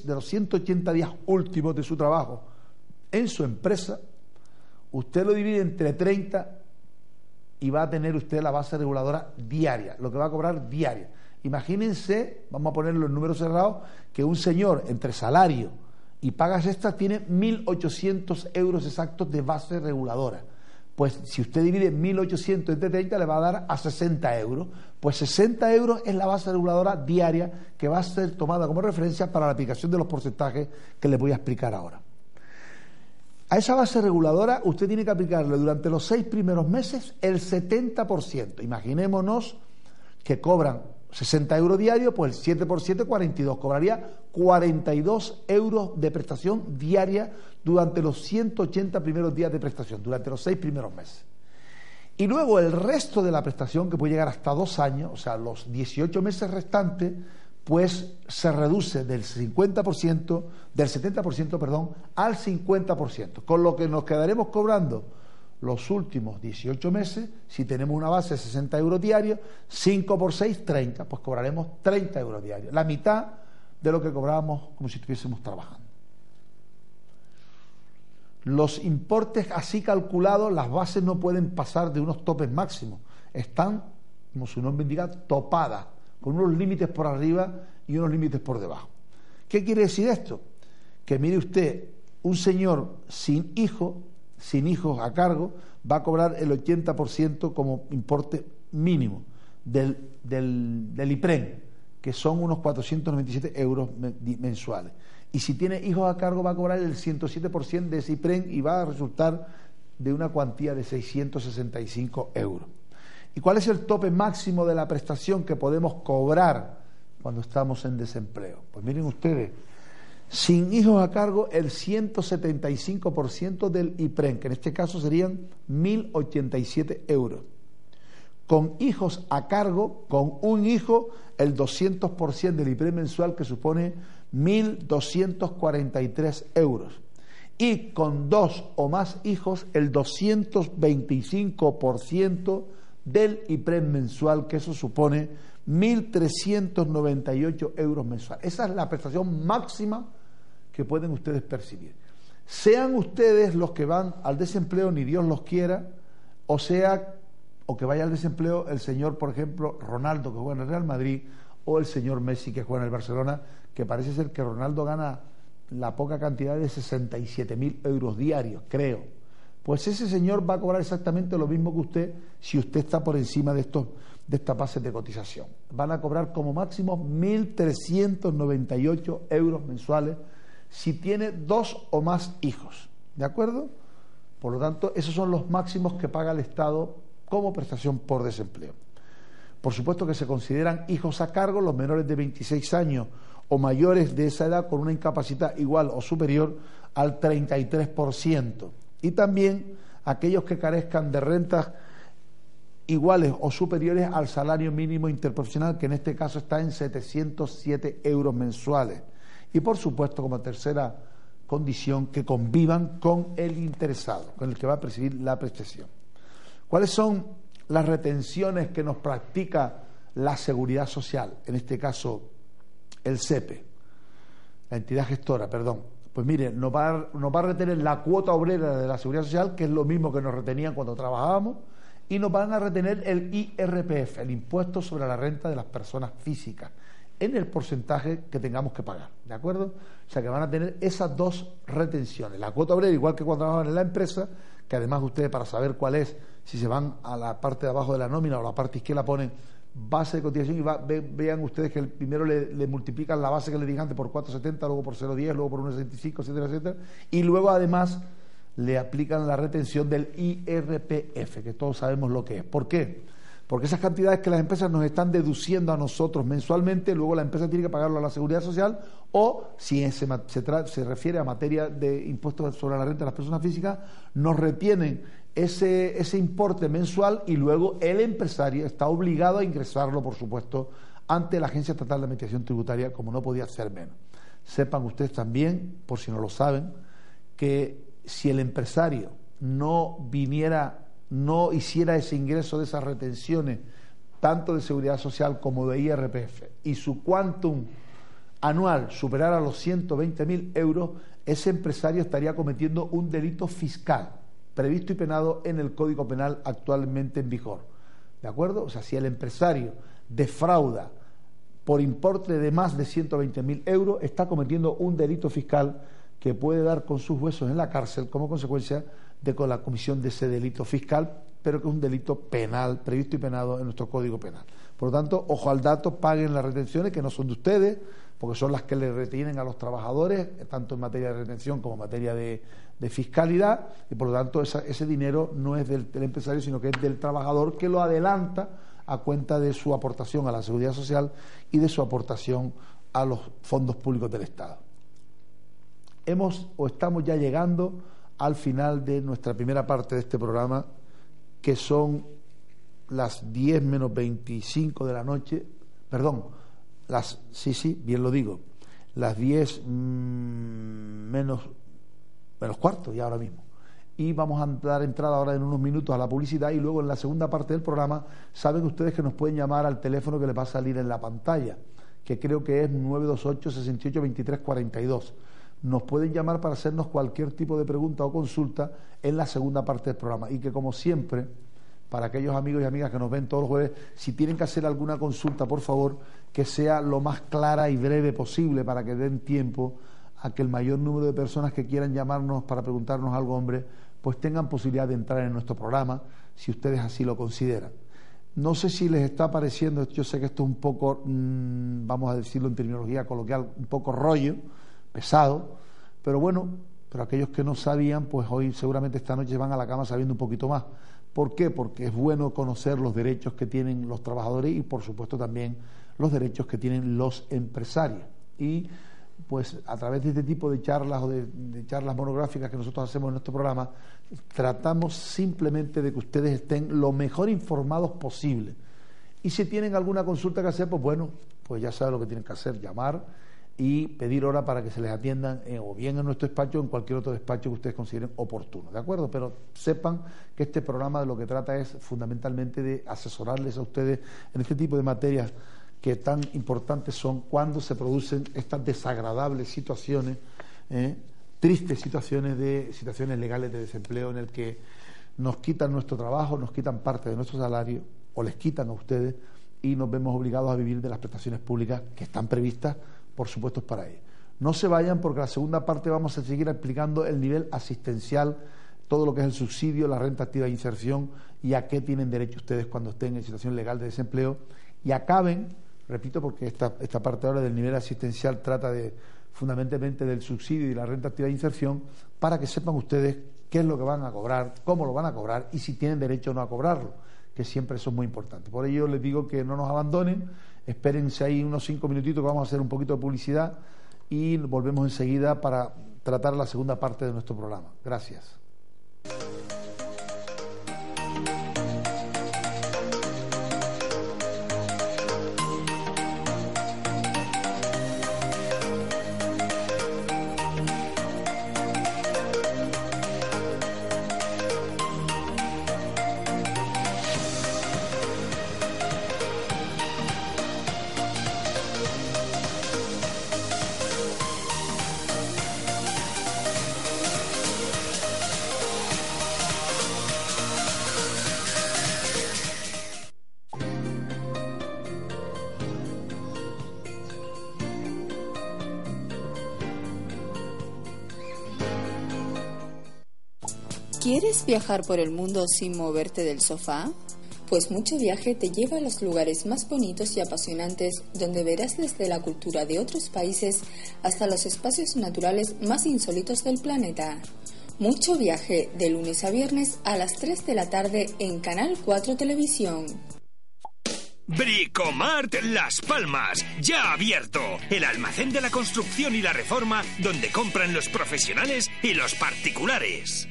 180 días últimos de su trabajo en su empresa, usted lo divide entre 30 y va a tener usted la base reguladora diaria, lo que va a cobrar diaria. Imagínense, vamos a ponerlo en números cerrados, que un señor entre salario y pagas extras tiene 1.800 euros exactos de base reguladora. Pues si usted divide 1.800 entre 30 le va a dar a 60 euros. Pues 60 euros es la base reguladora diaria que va a ser tomada como referencia para la aplicación de los porcentajes que les voy a explicar ahora. A esa base reguladora usted tiene que aplicarle durante los 6 primeros meses el 70%. Imaginémonos que cobran 60 euros diarios, pues el 7 por 7, 42. Cobraría 42 euros de prestación diaria durante los 180 primeros días de prestación, durante los 6 primeros meses. Y luego el resto de la prestación, que puede llegar hasta 2 años, o sea, los 18 meses restantes, pues se reduce del 70%, al 50%, con lo que nos quedaremos cobrando los últimos 18 meses, si tenemos una base de 60 euros diarios, 5 por 6, 30, pues cobraremos 30 euros diarios, la mitad de lo que cobrábamos como si estuviésemos trabajando. Los importes así calculados, las bases no pueden pasar de unos topes máximos, están, como su nombre indica, topadas, con unos límites por arriba y unos límites por debajo. ¿Qué quiere decir esto? Que mire usted, un señor sin hijos a cargo, va a cobrar el 80% como importe mínimo del IPREN, que son unos 497 euros mensuales. Y si tiene hijos a cargo va a cobrar el 107% de ese IPREN y va a resultar de una cuantía de 665 euros. ¿Y cuál es el tope máximo de la prestación que podemos cobrar cuando estamos en desempleo? Pues miren ustedes, sin hijos a cargo, el 175% del IPREN, que en este caso serían 1.087 euros. Con hijos a cargo, con un hijo, el 200% del IPREN mensual, que supone 1.243 euros. Y con 2 o más hijos, el 225% del IPREN mensual, que eso supone 1.398 euros mensuales. Esa es la prestación máxima que pueden ustedes percibir. Sean ustedes los que van al desempleo, ni Dios los quiera, o que vaya al desempleo el señor, por ejemplo, Ronaldo, que juega en el Real Madrid, o el señor Messi, que juega en el Barcelona, que parece ser que Ronaldo gana la poca cantidad de 67.000 euros diarios, creo. pues ese señor va a cobrar exactamente lo mismo que usted si usted está por encima de estas bases de cotización. Van a cobrar como máximo 1.398 euros mensuales si tiene 2 o más hijos, ¿de acuerdo? Por lo tanto, esos son los máximos que paga el Estado como prestación por desempleo. Por supuesto que se consideran hijos a cargo los menores de 26 años o mayores de esa edad con una incapacidad igual o superior al 33%. Y también aquellos que carezcan de rentas iguales o superiores al salario mínimo interprofesional, que en este caso está en 707 euros mensuales. Y por supuesto, como tercera condición, que convivan con el interesado, con el que va a percibir la prestación. ¿Cuáles son las retenciones que nos practica la Seguridad Social? En este caso, el SEPE, la entidad gestora, perdón. Pues mire, nos va a retener la cuota obrera de la Seguridad Social, que es lo mismo que nos retenían cuando trabajábamos, y nos van a retener el IRPF, el impuesto sobre la renta de las personas físicas, en el porcentaje que tengamos que pagar, ¿de acuerdo? O sea que van a tener esas dos retenciones. La cuota obrera, igual que cuando trabajan en la empresa, que además ustedes, para saber cuál es, si se van a la parte de abajo de la nómina o la parte izquierda, ponen base de cotización y vean ustedes que primero le multiplican la base que le dije antes por 4,70, luego por 0,10, luego por 1,65, etcétera, etcétera, y luego además le aplican la retención del IRPF, que todos sabemos lo que es. ¿Por qué? Porque esas cantidades que las empresas nos están deduciendo a nosotros mensualmente, luego la empresa tiene que pagarlo a la Seguridad Social, o si se refiere a materia de impuestos sobre la renta de las personas físicas, nos retienen ese importe mensual y luego el empresario está obligado a ingresarlo, por supuesto, ante la Agencia Estatal de Administración Tributaria, como no podía ser menos. Sepan ustedes también, por si no lo saben, que si el empresario no hiciera ese ingreso de esas retenciones, tanto de Seguridad Social como de IRPF, y su quantum anual superara los 120.000 euros, ese empresario estaría cometiendo un delito fiscal, previsto y penado en el Código Penal actualmente en vigor. ¿De acuerdo? O sea, si el empresario defrauda por importe de más de 120.000 euros, está cometiendo un delito fiscal que puede dar con sus huesos en la cárcel como consecuencia de con la comisión de ese delito fiscal, pero que es un delito penal, previsto y penado en nuestro Código Penal. Por lo tanto, ojo al dato, paguen las retenciones que no son de ustedes, porque son las que le retienen a los trabajadores, tanto en materia de retención como en materia de fiscalidad, y por lo tanto ese dinero no es del empresario, sino que es del trabajador, que lo adelanta a cuenta de su aportación a la Seguridad Social y de su aportación a los fondos públicos del Estado. Estamos ya llegando al final de nuestra primera parte de este programa, que son las 10 menos 25 de la noche, perdón, las 10 menos cuarto ya ahora mismo. Y vamos a dar entrada ahora en unos minutos a la publicidad, y luego en la segunda parte del programa saben ustedes que nos pueden llamar al teléfono que les va a salir en la pantalla, que creo que es 928 68 23 42. Nos pueden llamar para hacernos cualquier tipo de pregunta o consulta en la segunda parte del programa, y que, como siempre, para aquellos amigos y amigas que nos ven todos los jueves, si tienen que hacer alguna consulta, por favor, que sea lo más clara y breve posible, para que den tiempo a que el mayor número de personas que quieran llamarnos para preguntarnos algo, hombre, pues tengan posibilidad de entrar en nuestro programa, si ustedes así lo consideran. No sé si les está pareciendo, yo sé que esto es un poco, vamos a decirlo en terminología coloquial, un poco rollo, pesado, pero bueno, pero aquellos que no sabían, pues hoy seguramente esta noche van a la cama sabiendo un poquito más. ¿Por qué? Porque es bueno conocer los derechos que tienen los trabajadores y, por supuesto, también los derechos que tienen los empresarios. Y pues a través de este tipo de charlas o de charlas monográficas que nosotros hacemos en nuestro programa, tratamos simplemente de que ustedes estén lo mejor informados posible. Y si tienen alguna consulta que hacer, pues bueno, pues ya saben lo que tienen que hacer, llamar y pedir hora para que se les atiendan o bien en nuestro despacho o en cualquier otro despacho que ustedes consideren oportuno, ¿de acuerdo? Pero sepan que este programa de lo que trata es fundamentalmente de asesorarles a ustedes en este tipo de materias que tan importantes son cuando se producen estas desagradables situaciones, tristes situaciones legales de desempleo, en el que nos quitan nuestro trabajo, nos quitan parte de nuestro salario o les quitan a ustedes, y nos vemos obligados a vivir de las prestaciones públicas que están previstas, por supuesto, para ello. No se vayan, porque en la segunda parte vamos a seguir explicando el nivel asistencial todo lo que es el subsidio, la renta activa de inserción y a qué tienen derecho ustedes cuando estén en situación legal de desempleo, y acaben, repito, porque esta parte ahora del nivel asistencial trata fundamentalmente del subsidio y la renta activa de inserción, para que sepan ustedes qué es lo que van a cobrar, cómo lo van a cobrar y si tienen derecho o no a cobrarlo, que siempre eso es muy importante. Por ello les digo que no nos abandonen, espérense ahí unos 5 minutitos que vamos a hacer un poquito de publicidad y volvemos enseguida para tratar la segunda parte de nuestro programa. Gracias. ¿Quieres viajar por el mundo sin moverte del sofá? Pues Mucho Viaje te lleva a los lugares más bonitos y apasionantes, donde verás desde la cultura de otros países hasta los espacios naturales más insólitos del planeta. Mucho Viaje, de lunes a viernes a las 3 de la tarde en Canal 4 Televisión. Bricomart Las Palmas, ya abierto. El almacén de la construcción y la reforma, donde compran los profesionales y los particulares.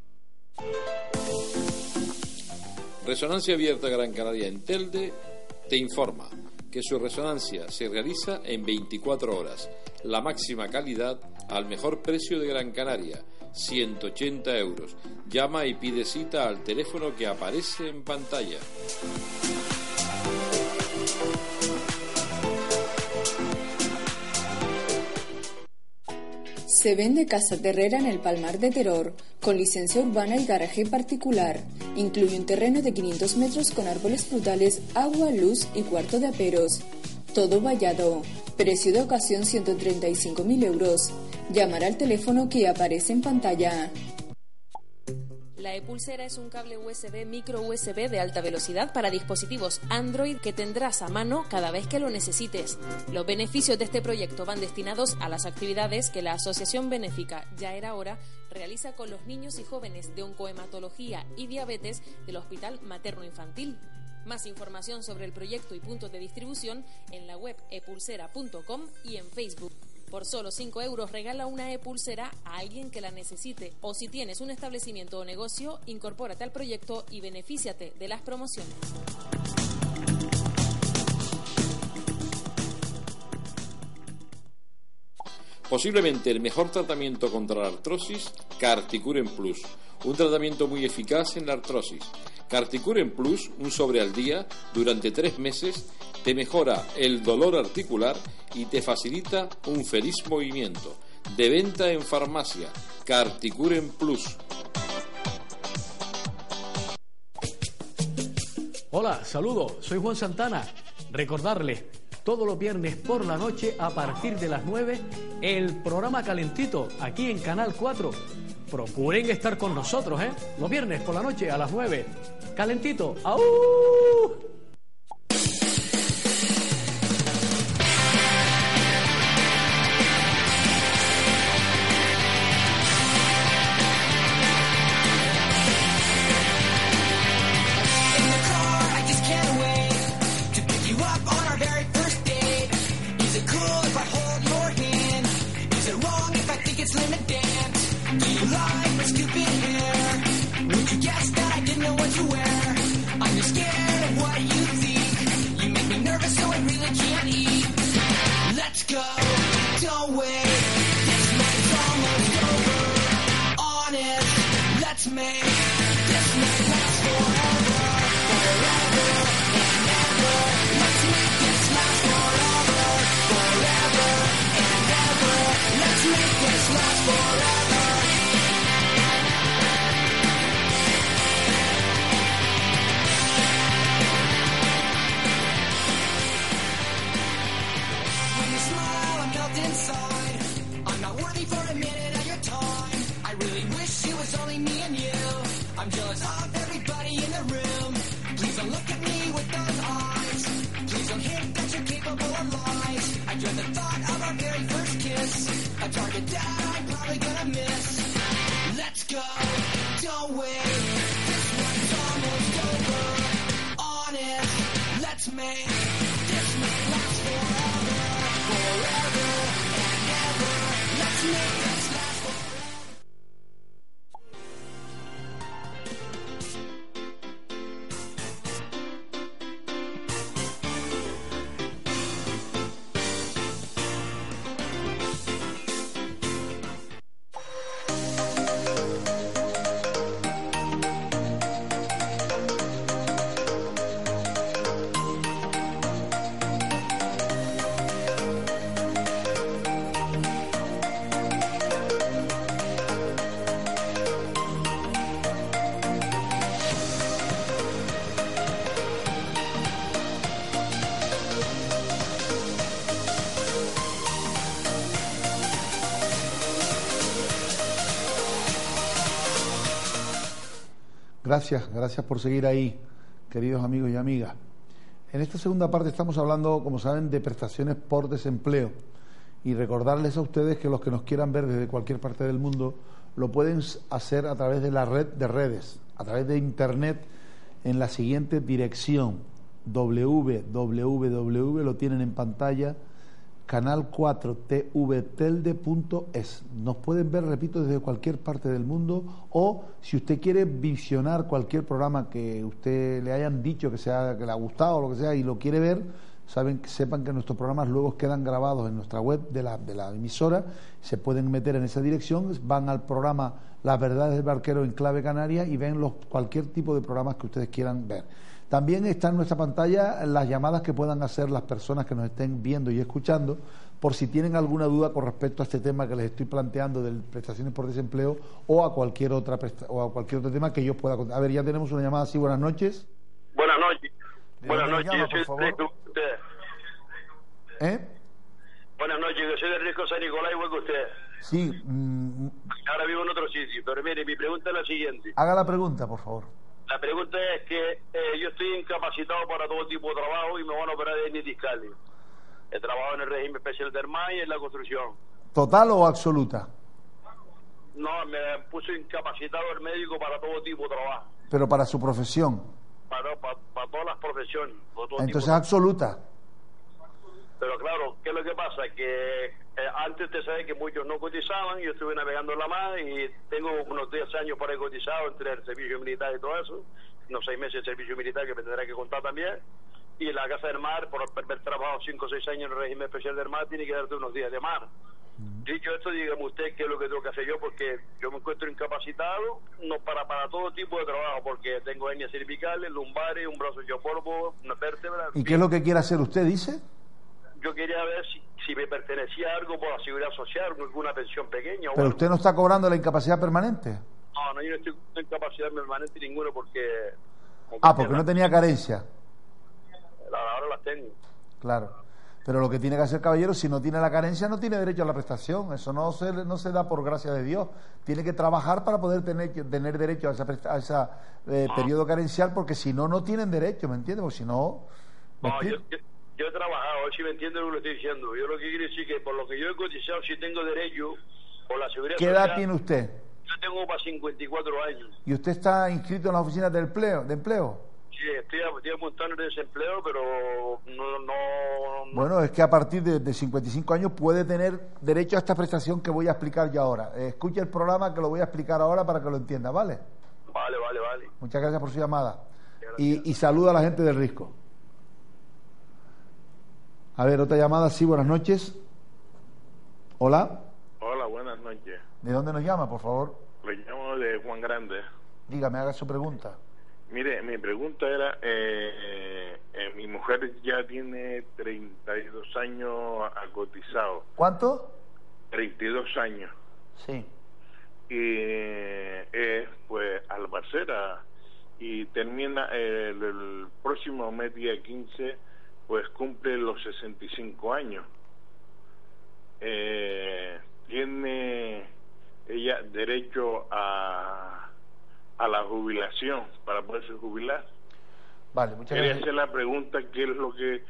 Resonancia Abierta Gran Canaria en Telde te informa que su resonancia se realiza en 24 horas. La máxima calidad al mejor precio de Gran Canaria, 180 euros. Llama y pide cita al teléfono que aparece en pantalla. Se vende casa terrera en el Palmar de Teror, con licencia urbana y garaje particular. Incluye un terreno de 500 metros con árboles frutales, agua, luz y cuarto de aperos. Todo vallado. Precio de ocasión 135.000 euros. Llamar al teléfono que aparece en pantalla. La ePulsera es un cable USB micro USB de alta velocidad para dispositivos Android que tendrás a mano cada vez que lo necesites. Los beneficios de este proyecto van destinados a las actividades que la Asociación Benéfica Ya Era Hora realiza con los niños y jóvenes de oncohematología y diabetes del Hospital Materno Infantil. Más información sobre el proyecto y puntos de distribución en la web epulsera.com y en Facebook. Por solo 5 euros regala una ePulsera a alguien que la necesite. O si tienes un establecimiento o negocio, incorpórate al proyecto y benefíciate de las promociones. Posiblemente el mejor tratamiento contra la artrosis, Carticuren Plus. Un tratamiento muy eficaz en la artrosis. Carticuren Plus, un sobre al día, durante 3 meses, te mejora el dolor articular y te facilita un feliz movimiento. De venta en farmacia, Carticuren Plus. Hola, saludos, soy Juan Santana. Recordarles, todos los viernes por la noche a partir de las 9, el programa Calentito, aquí en Canal 4. Procuren estar con nosotros, los viernes por la noche a las 9. Calentito, ¡aú! inside. I'm not worthy for a minute of your time. I really wish it was only me and you. I'm jealous of everybody in the room. Please don't look at me with those eyes. Please don't hint that you're capable of lies. I dread the thought of our very first kiss. A target that I'm probably gonna miss. Let's go, don't wait. This one's almost over. Honest, let's make this may last forever. Forever and ever. Let's make this last forever. Gracias por seguir ahí, queridos amigos y amigas. En esta segunda parte estamos hablando, como saben, de prestaciones por desempleo. Y recordarles a ustedes que los que nos quieran ver desde cualquier parte del mundo lo pueden hacer a través de la red de redes, a través de Internet, en la siguiente dirección: www, lo tienen en pantalla, canal4tvtelde.es. Nos pueden ver, repito, desde cualquier parte del mundo, o si usted quiere visionar cualquier programa que usted le hayan dicho que le ha gustado o lo que sea y lo quiere ver, sepan que nuestros programas luego quedan grabados en nuestra web de la emisora. Se pueden meter en esa dirección, van al programa Las Verdades del Barquero en Clave Canaria y ven cualquier tipo de programas que ustedes quieran ver. También está en nuestra pantalla las llamadas que puedan hacer las personas que nos estén viendo y escuchando, por si tienen alguna duda con respecto a este tema que les estoy planteando de prestaciones por desempleo, o a cualquier otro tema que ellos puedan contar. A ver, ya tenemos una llamada. Sí, buenas noches. Buenas noches. Buenas noches, llama, por favor. Buenas noches, yo soy de Risco San Nicolás, igual que usted. Sí. Ahora vivo en otro sitio, pero mire, mi pregunta es la siguiente. Haga la pregunta, por favor. La pregunta es que yo estoy incapacitado para todo tipo de trabajo y me van a operar de hernias discales. He trabajado en el régimen especial del MAI y en la construcción. ¿Total o absoluta? No, me puso incapacitado el médico para todo tipo de trabajo. Pero para su profesión. Para todas las profesiones. Entonces es absoluta. Pero claro, ¿qué es lo que pasa? Que antes usted sabe que muchos no cotizaban, yo estuve navegando en la mar y tengo unos 10 años para haber cotizado entre el servicio militar y todo eso, unos 6 meses de servicio militar que me tendrá que contar también, y en la Casa del Mar, por haber trabajado 5 o 6 años en el régimen especial del mar, tiene que darte unos días de mar. Dicho esto, dígame usted qué es lo que tengo que hacer yo, porque yo me encuentro incapacitado no para todo tipo de trabajo, porque tengo hernias cervicales, lumbares, un brazo hecho polvo, una vértebra. ¿Y qué es lo que quiere hacer usted, dice? Yo quería ver si me pertenecía algo por la seguridad social, alguna pensión pequeña. ¿Pero usted no está cobrando la incapacidad permanente? No, yo no estoy con incapacidad permanente ninguno porque... porque no tenía carencia. Ahora las tengo. Claro. Pero lo que tiene que hacer, caballero, si no tiene la carencia, no tiene derecho a la prestación. Eso no se da por gracia de Dios. Tiene que trabajar para poder tener derecho a ese periodo carencial, porque si no, no tienen derecho, ¿me entiendes? Porque si no... Yo he trabajado, a ver si me entiende lo que le estoy diciendo. Yo lo que quiero decir que por lo que yo he cotizado, si tengo derecho, por la seguridad social... ¿Qué edad tiene usted? Yo tengo para 54 años. ¿Y usted está inscrito en las oficinas de empleo? Sí, estoy apuntando en desempleo, pero no... Bueno, es que a partir de 55 años puede tener derecho a esta prestación que voy a explicar ya ahora. Escuche el programa que lo voy a explicar ahora para que lo entienda, ¿vale? Vale. Muchas gracias por su llamada. Y saluda a la gente del Risco. A ver, otra llamada. Sí, buenas noches. Hola. Hola, buenas noches. ¿De dónde nos llama, por favor? Le llamo de Juan Grande. Dígame, haga su pregunta. Mire, mi pregunta era, mi mujer ya tiene 32 años cotizado. ¿Cuánto? 32 años. Sí. Y es, pues, albacera. Y termina el próximo mes, día 15, pues cumple los 65 años. Tiene ella derecho a a la jubilación para poderse jubilar. Vale, muchas Quería gracias. hacer la pregunta, ¿qué es lo que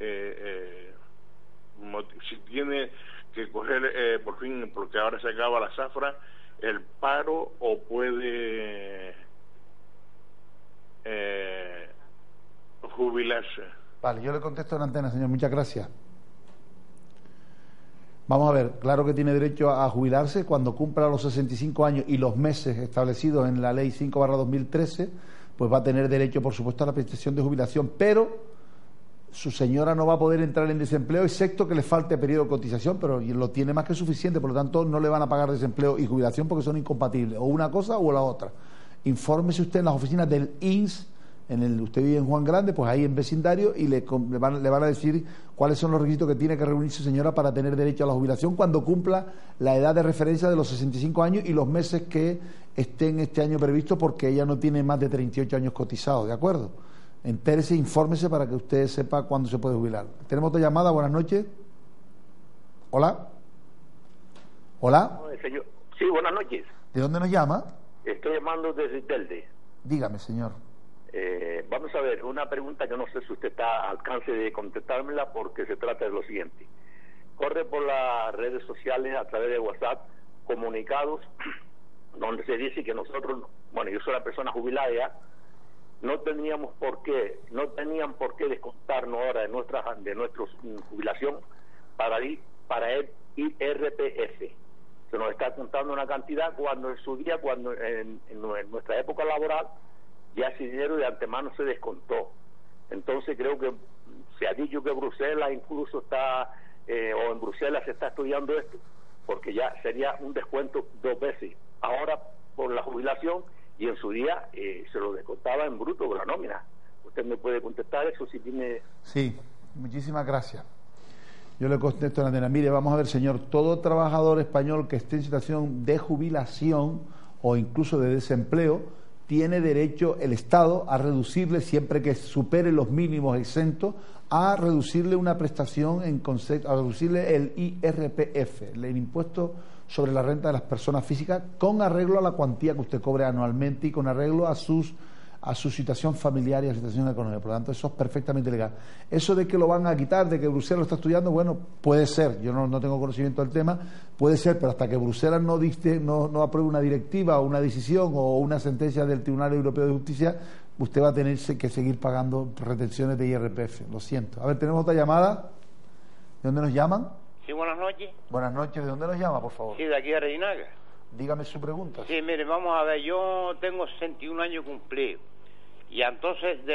si tiene que coger por fin, porque ahora se acaba la zafra, el paro, o puede jubilarse? Vale, yo le contesto en antena, señor, muchas gracias. Vamos a ver, claro que tiene derecho a jubilarse cuando cumpla los 65 años y los meses establecidos en la Ley 5/2013, pues va a tener derecho, por supuesto, a la prestación de jubilación, pero su señora no va a poder entrar en desempleo, excepto que le falte periodo de cotización, pero lo tiene más que suficiente, por lo tanto no le van a pagar desempleo y jubilación porque son incompatibles, o una cosa o la otra. Infórmese usted en las oficinas del INS, usted vive en Juan Grande, pues ahí en vecindario, y le van a decir cuáles son los requisitos que tiene que reunir su señora para tener derecho a la jubilación cuando cumpla la edad de referencia de los 65 años y los meses que estén este año previsto, porque ella no tiene más de 38 años cotizados, ¿de acuerdo? Entérese, infórmese para que usted sepa cuándo se puede jubilar. Tenemos otra llamada, buenas noches. Hola. Hola. Señor. Sí, buenas noches. ¿De dónde nos llama? Estoy llamando desde Telde. Dígame, señor. Vamos a ver, una pregunta que no sé si usted está al alcance de contestármela, porque se trata de lo siguiente. Corre por las redes sociales a través de WhatsApp comunicados donde se dice que nosotros, bueno, yo soy una persona jubilada ya, no tenían por qué descontarnos ahora de nuestra jubilación para el IRPF. Se nos está contando una cantidad cuando en su día, en nuestra época laboral, ya ese dinero de antemano se descontó. Entonces creo que se ha dicho que Bruselas incluso está, o en Bruselas se está estudiando esto, porque ya sería un descuento 2 veces. Ahora por la jubilación, y en su día se lo descontaba en bruto con la nómina. Usted me puede contestar eso si tiene... Sí, muchísimas gracias. Yo le contesto a la antena. Mire, vamos a ver, señor, todo trabajador español que esté en situación de jubilación o incluso de desempleo tiene derecho el Estado a reducirle, siempre que supere los mínimos exentos, a reducirle una prestación a reducirle el IRPF, el impuesto sobre la renta de las personas físicas, con arreglo a la cuantía que usted cobre anualmente y con arreglo a su situación familiar y a su situación económica. Por lo tanto, eso es perfectamente legal. Eso de que lo van a quitar, de que Bruselas lo está estudiando, bueno, puede ser. Yo no tengo conocimiento del tema, puede ser, pero hasta que Bruselas no apruebe una directiva o una decisión o una sentencia del Tribunal Europeo de Justicia, usted va a tener que seguir pagando retenciones de IRPF. Lo siento. A ver, tenemos otra llamada. ¿De dónde nos llaman? Sí, buenas noches. Buenas noches. ¿De dónde nos llama, por favor? Sí, de aquí a Reinaga. Dígame su pregunta. Sí, mire, vamos a ver, yo tengo 61 años cumplidos. Y entonces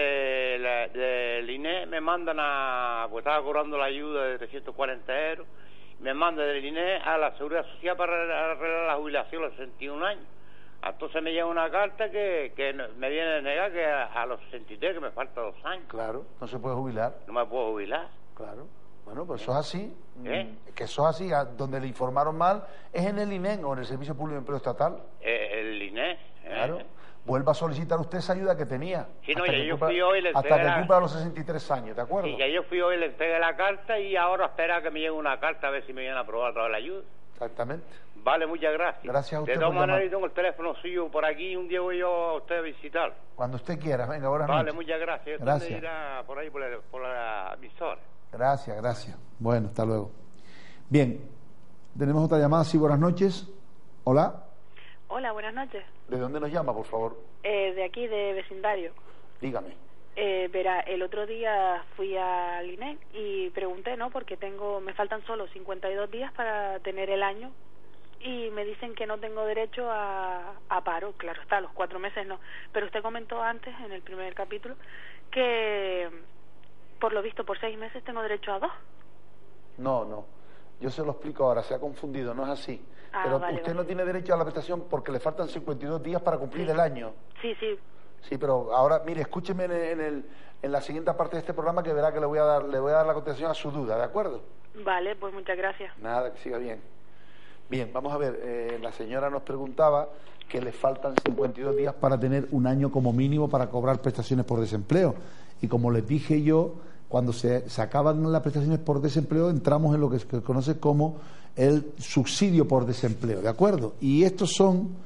del INE me mandan pues estaba cobrando la ayuda de 340 €, me mandan del INE a la Seguridad Social para arreglar la jubilación a los 61 años. Entonces me llega una carta que me viene a negar que a los 63, que me faltan 2 años. Claro, no se puede jubilar. No me puedo jubilar. Claro. Bueno, pues eso es así. Que eso es así. Donde le informaron mal es en el INE o en el Servicio Público de Empleo Estatal. El INE. Claro. Vuelva a solicitar usted esa ayuda que tenía. Sí, no, ya yo fui hoy, le hasta que cumpla los 63 años, ¿de acuerdo? Sí, ya yo fui hoy, le entregué la carta y ahora espera que me llegue una carta a ver si me vienen a aprobar toda la ayuda. Exactamente. Vale, muchas gracias. Gracias a usted. De todas maneras, yo tengo el teléfono suyo por aquí, un día voy yo a usted a visitar. Cuando usted quiera, venga, buenas noches. noches. Vale, muchas gracias. Gracias. Usted irá por ahí por la emisora. Gracias. Bueno, hasta luego. Bien, tenemos otra llamada. Sí, buenas noches. Hola. Hola, buenas noches. ¿De dónde nos llama, por favor? De aquí, de vecindario. Dígame. Verá, el otro día fui al INE y pregunté, ¿no? Porque me faltan solo 52 días para tener el año y me dicen que no tengo derecho a paro. Claro está, los 4 meses no. Pero usted comentó antes, en el primer capítulo, que por lo visto por 6 meses tengo derecho a 2. No. Yo se lo explico ahora, se ha confundido, no es así. Pero vale, usted no tiene derecho a la prestación porque le faltan 52 días para cumplir el año. Sí. Sí, pero ahora, mire, escúcheme en la siguiente parte de este programa que verá que le voy a dar la contestación a su duda, ¿de acuerdo? Vale, pues muchas gracias. Nada, que siga bien. Bien, vamos a ver, la señora nos preguntaba que le faltan 52 días para tener un año como mínimo para cobrar prestaciones por desempleo. Y como les dije yo, cuando se acaban las prestaciones por desempleo, entramos en lo que se conoce como el subsidio por desempleo, ¿de acuerdo? Y estos son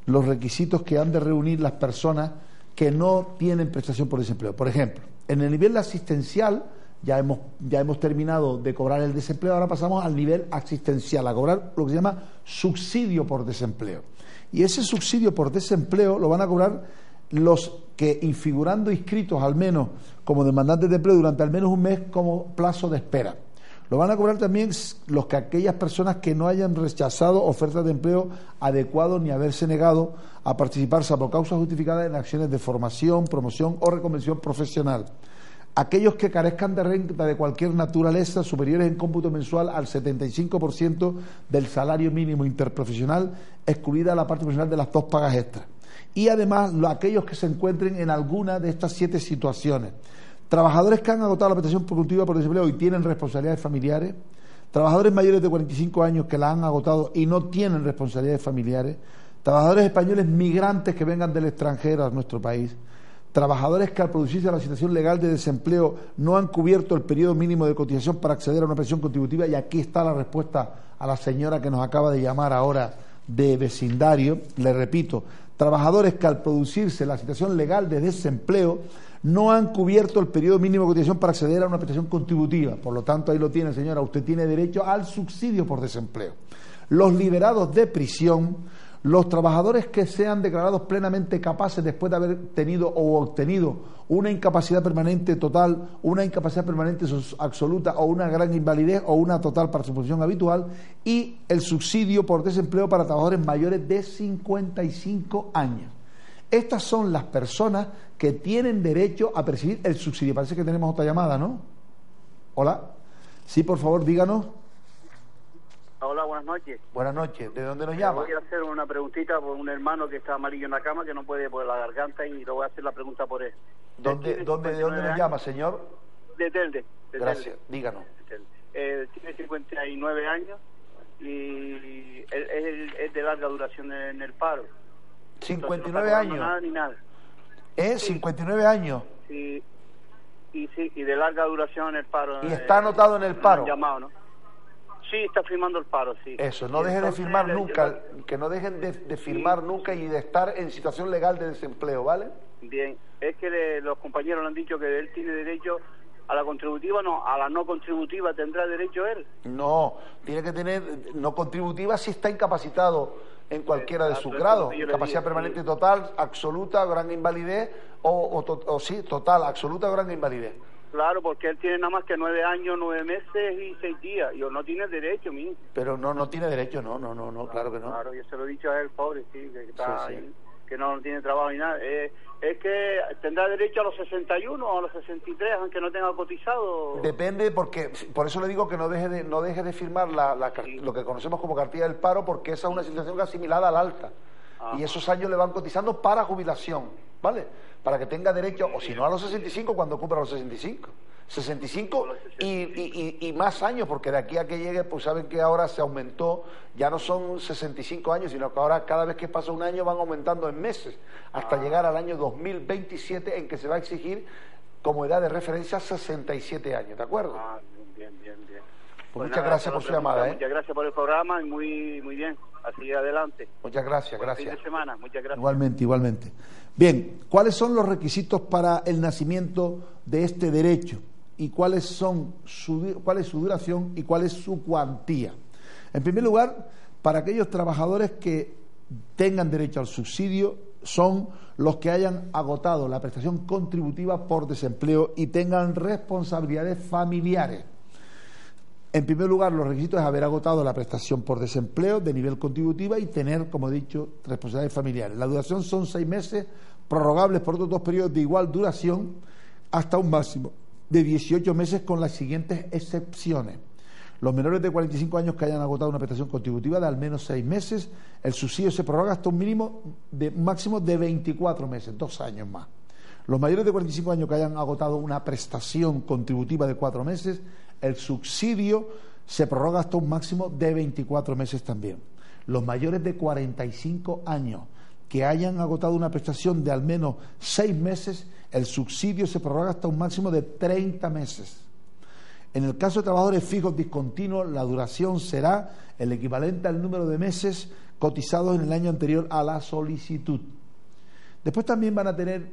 los requisitos que han de reunir las personas que no tienen prestación por desempleo. Por ejemplo, en el nivel asistencial ya hemos terminado de cobrar el desempleo, ahora pasamos al nivel asistencial, a cobrar lo que se llama subsidio por desempleo. Y ese subsidio por desempleo lo van a cobrar los que, figurando inscritos al menos como demandantes de empleo durante al menos un mes como plazo de espera. Lo van a cobrar también aquellas personas que no hayan rechazado ofertas de empleo adecuadas ni haberse negado a participar salvo causa justificada en acciones de formación, promoción o reconversión profesional. Aquellos que carezcan de renta de cualquier naturaleza superiores en cómputo mensual al 75% del salario mínimo interprofesional, excluida la parte profesional de las 2 pagas extras. Y además aquellos que se encuentren en alguna de estas 7 situaciones. Trabajadores que han agotado la prestación productiva por desempleo y tienen responsabilidades familiares, trabajadores mayores de 45 años que la han agotado y no tienen responsabilidades familiares, trabajadores españoles migrantes que vengan del extranjero a nuestro país, trabajadores que al producirse la situación legal de desempleo no han cubierto el periodo mínimo de cotización para acceder a una pensión contributiva, y aquí está la respuesta a la señora que nos acaba de llamar ahora de vecindario. Le repito, trabajadores que al producirse la situación legal de desempleo no han cubierto el periodo mínimo de cotización para acceder a una prestación contributiva. Por lo tanto, ahí lo tiene, señora, usted tiene derecho al subsidio por desempleo. Los liberados de prisión, los trabajadores que sean declarados plenamente capaces después de haber tenido o obtenido una incapacidad permanente total, una incapacidad permanente absoluta o una gran invalidez o una total para su función habitual, y el subsidio por desempleo para trabajadores mayores de 55 años. Estas son las personas que tienen derecho a percibir el subsidio. Parece que tenemos otra llamada, ¿no? Hola. Sí, por favor, díganos. Hola, buenas noches. Buenas noches. ¿De dónde nos llama? Voy a hacer una preguntita por un hermano que está amarillo en la cama, que no puede por la garganta, y le voy a hacer la pregunta por él. ¿De dónde nos llama, señor? De Telde. Gracias. Díganos. Tiene 59 años y es de larga duración en el paro. 59 años. Nada ni nada. Sí. 59 años. Sí. Y de larga duración en el paro. Y está anotado en el paro. Llamado, ¿no? Sí, está firmando el paro, sí. Eso, no deje de firmar nunca, que no dejen de firmar nunca y de estar en situación legal de desempleo, ¿vale? Bien, es que los compañeros le han dicho que él tiene derecho a la contributiva, no, a la no contributiva tendrá derecho él. No, tiene que tener no contributiva si está incapacitado en cualquiera de sus grados, capacidad permanente total, absoluta, gran invalidez o sí, total, absoluta o gran invalidez. Claro, porque él tiene nada más que 9 años, 9 meses y 6 días. Yo no tiene derecho, mi. Pero no tiene derecho, no, claro que no. Claro, yo se lo he dicho a él, pobre, sí, que está sí. Ahí, que no tiene trabajo ni nada. Es que tendrá derecho a los 61 o a los 63, aunque no tenga cotizado. Depende, porque por eso le digo que no deje de firmar lo que conocemos como cartilla del paro, porque esa es una situación asimilada al alta. Y esos años le van cotizando para jubilación, ¿vale? Para que tenga derecho, o si no a los 65, cuando cumpla los 65 y más años, porque de aquí a que llegue, pues saben que ahora se aumentó, ya no son 65 años, sino que ahora cada vez que pasa un año van aumentando en meses, hasta llegar al año 2027, en que se va a exigir como edad de referencia 67 años, ¿de acuerdo? Bien. Pues muchas gracias por su llamada, Muchas gracias por el programa y muy bien. Así adelante. Muchas gracias, Fin de semana, muchas gracias. Igualmente. Bien, ¿cuáles son los requisitos para el nacimiento de este derecho? ¿Y cuál es su duración y cuál es su cuantía? En primer lugar, para aquellos trabajadores que tengan derecho al subsidio, son los que hayan agotado la prestación contributiva por desempleo y tengan responsabilidades familiares. En primer lugar, los requisitos es haber agotado la prestación por desempleo de nivel contributiva y tener, como he dicho, responsabilidades familiares. La duración son 6 meses, prorrogables por otros 2 periodos de igual duración, hasta un máximo de 18 meses, con las siguientes excepciones. Los menores de 45 años que hayan agotado una prestación contributiva de al menos 6 meses, el subsidio se prorroga hasta un máximo de 24 meses, 2 años más. Los mayores de 45 años que hayan agotado una prestación contributiva de 4 meses, el subsidio se prorroga hasta un máximo de 24 meses también. Los mayores de 45 años que hayan agotado una prestación de al menos 6 meses, el subsidio se prorroga hasta un máximo de 30 meses. En el caso de trabajadores fijos discontinuos, la duración será el equivalente al número de meses cotizados en el año anterior a la solicitud. Después también van a tener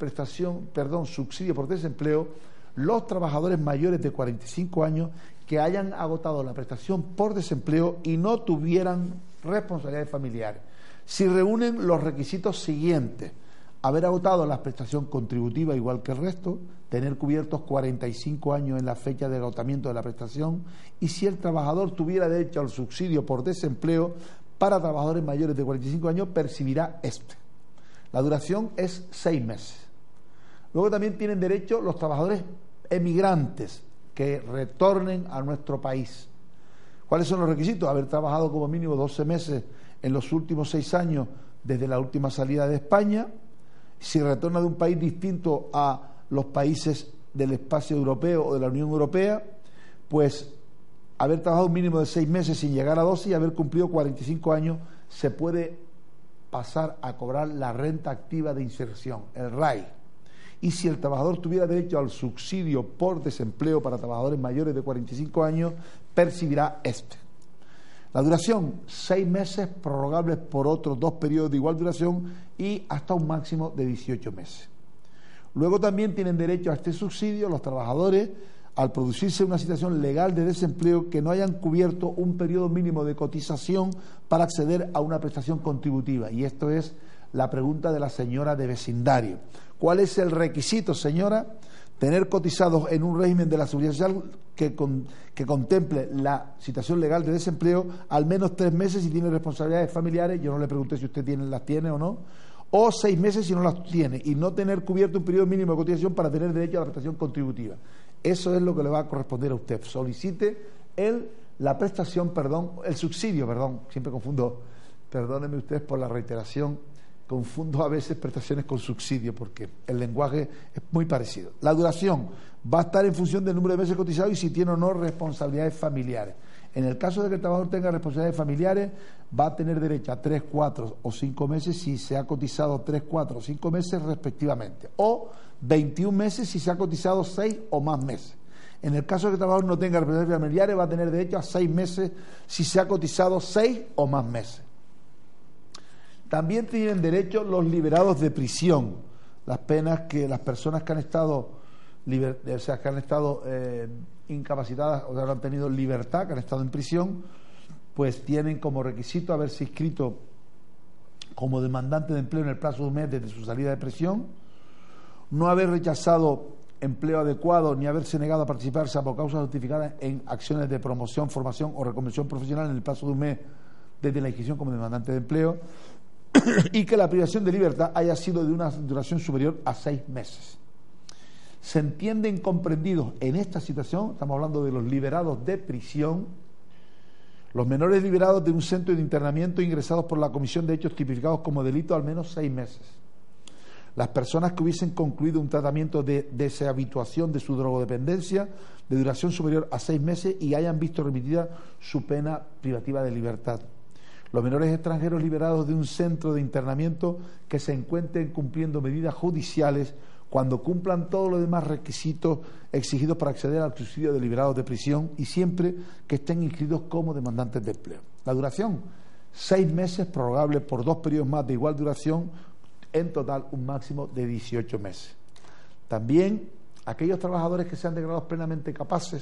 subsidio por desempleo los trabajadores mayores de 45 años que hayan agotado la prestación por desempleo y no tuvieran responsabilidades familiares. Si reúnen los requisitos siguientes: haber agotado la prestación contributiva igual que el resto, tener cubiertos 45 años en la fecha de agotamiento de la prestación, y si el trabajador tuviera derecho al subsidio por desempleo para trabajadores mayores de 45 años, percibirá este. La duración es 6 meses. Luego también tienen derecho los trabajadores emigrantes que retornen a nuestro país. ¿Cuáles son los requisitos? Haber trabajado como mínimo 12 meses en los últimos 6 años desde la última salida de España. Si retorna de un país distinto a los países del espacio europeo o de la Unión Europea, pues haber trabajado un mínimo de 6 meses sin llegar a 12 y haber cumplido 45 años, se puede pasar a cobrar la renta activa de inserción, el RAI. Y si el trabajador tuviera derecho al subsidio por desempleo para trabajadores mayores de 45 años, percibirá este. La duración, 6 meses, prorrogables por otros 2 periodos de igual duración y hasta un máximo de 18 meses. Luego también tienen derecho a este subsidio los trabajadores al producirse una situación legal de desempleo que no hayan cubierto un periodo mínimo de cotización para acceder a una prestación contributiva. Y esto es la pregunta de la señora de vecindario. ¿Cuál es el requisito, señora? Tener cotizados en un régimen de la Seguridad Social que contemple la situación legal de desempleo al menos 3 meses si tiene responsabilidades familiares. Yo no le pregunté si usted las tiene o no. O 6 meses si no las tiene, y no tener cubierto un periodo mínimo de cotización para tener derecho a la prestación contributiva. Eso es lo que le va a corresponder a usted. Solicite el subsidio, siempre confundo, perdónenme ustedes por la reiteración, confundo a veces prestaciones con subsidio porque el lenguaje es muy parecido. La duración va a estar en función del número de meses cotizados y si tiene o no responsabilidades familiares. En el caso de que el trabajador tenga responsabilidades familiares, va a tener derecho a 3, 4 o 5 meses si se ha cotizado 3, 4 o 5 meses respectivamente, o 21 meses si se ha cotizado 6 o más meses. En el caso de que el trabajador no tenga responsabilidades familiares, va a tener derecho a 6 meses si se ha cotizado 6 o más meses. También tienen derecho los liberados de prisión, las penas que las personas que han estado incapacitadas o que han tenido libertad, que han estado en prisión, pues tienen como requisito haberse inscrito como demandante de empleo en el plazo de un mes desde su salida de prisión, no haber rechazado empleo adecuado ni haberse negado a participar salvo causas justificadas en acciones de promoción, formación o reconversión profesional en el plazo de un mes desde la inscripción como demandante de empleo, y que la privación de libertad haya sido de una duración superior a 6 meses. Se entienden comprendidos en esta situación, estamos hablando de los liberados de prisión, los menores liberados de un centro de internamiento ingresados por la comisión de hechos tipificados como delito al menos 6 meses, las personas que hubiesen concluido un tratamiento de deshabituación de su drogodependencia de duración superior a 6 meses y hayan visto remitida su pena privativa de libertad, los menores extranjeros liberados de un centro de internamiento que se encuentren cumpliendo medidas judiciales cuando cumplan todos los demás requisitos exigidos para acceder al subsidio de liberados de prisión y siempre que estén inscritos como demandantes de empleo. La duración, 6 meses, prorrogable por 2 periodos más de igual duración, en total un máximo de 18 meses. También aquellos trabajadores que sean declarados plenamente capaces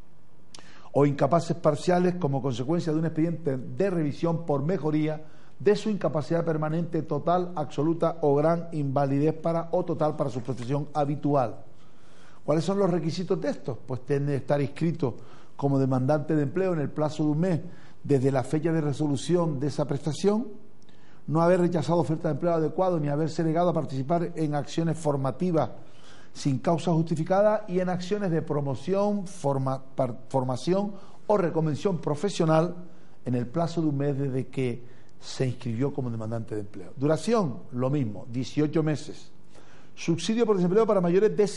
o incapaces parciales como consecuencia de un expediente de revisión por mejoría de su incapacidad permanente, total, absoluta o gran invalidez o total para su profesión habitual. ¿Cuáles son los requisitos de estos? Pues tiene que estar inscrito como demandante de empleo en el plazo de un mes desde la fecha de resolución de esa prestación, no haber rechazado oferta de empleo adecuado ni haberse negado a participar en acciones formativas sin causa justificada y en acciones de promoción, formación o reconversión profesional en el plazo de un mes desde que se inscribió como demandante de empleo. Duración, lo mismo, 18 meses. Subsidio por desempleo para mayores de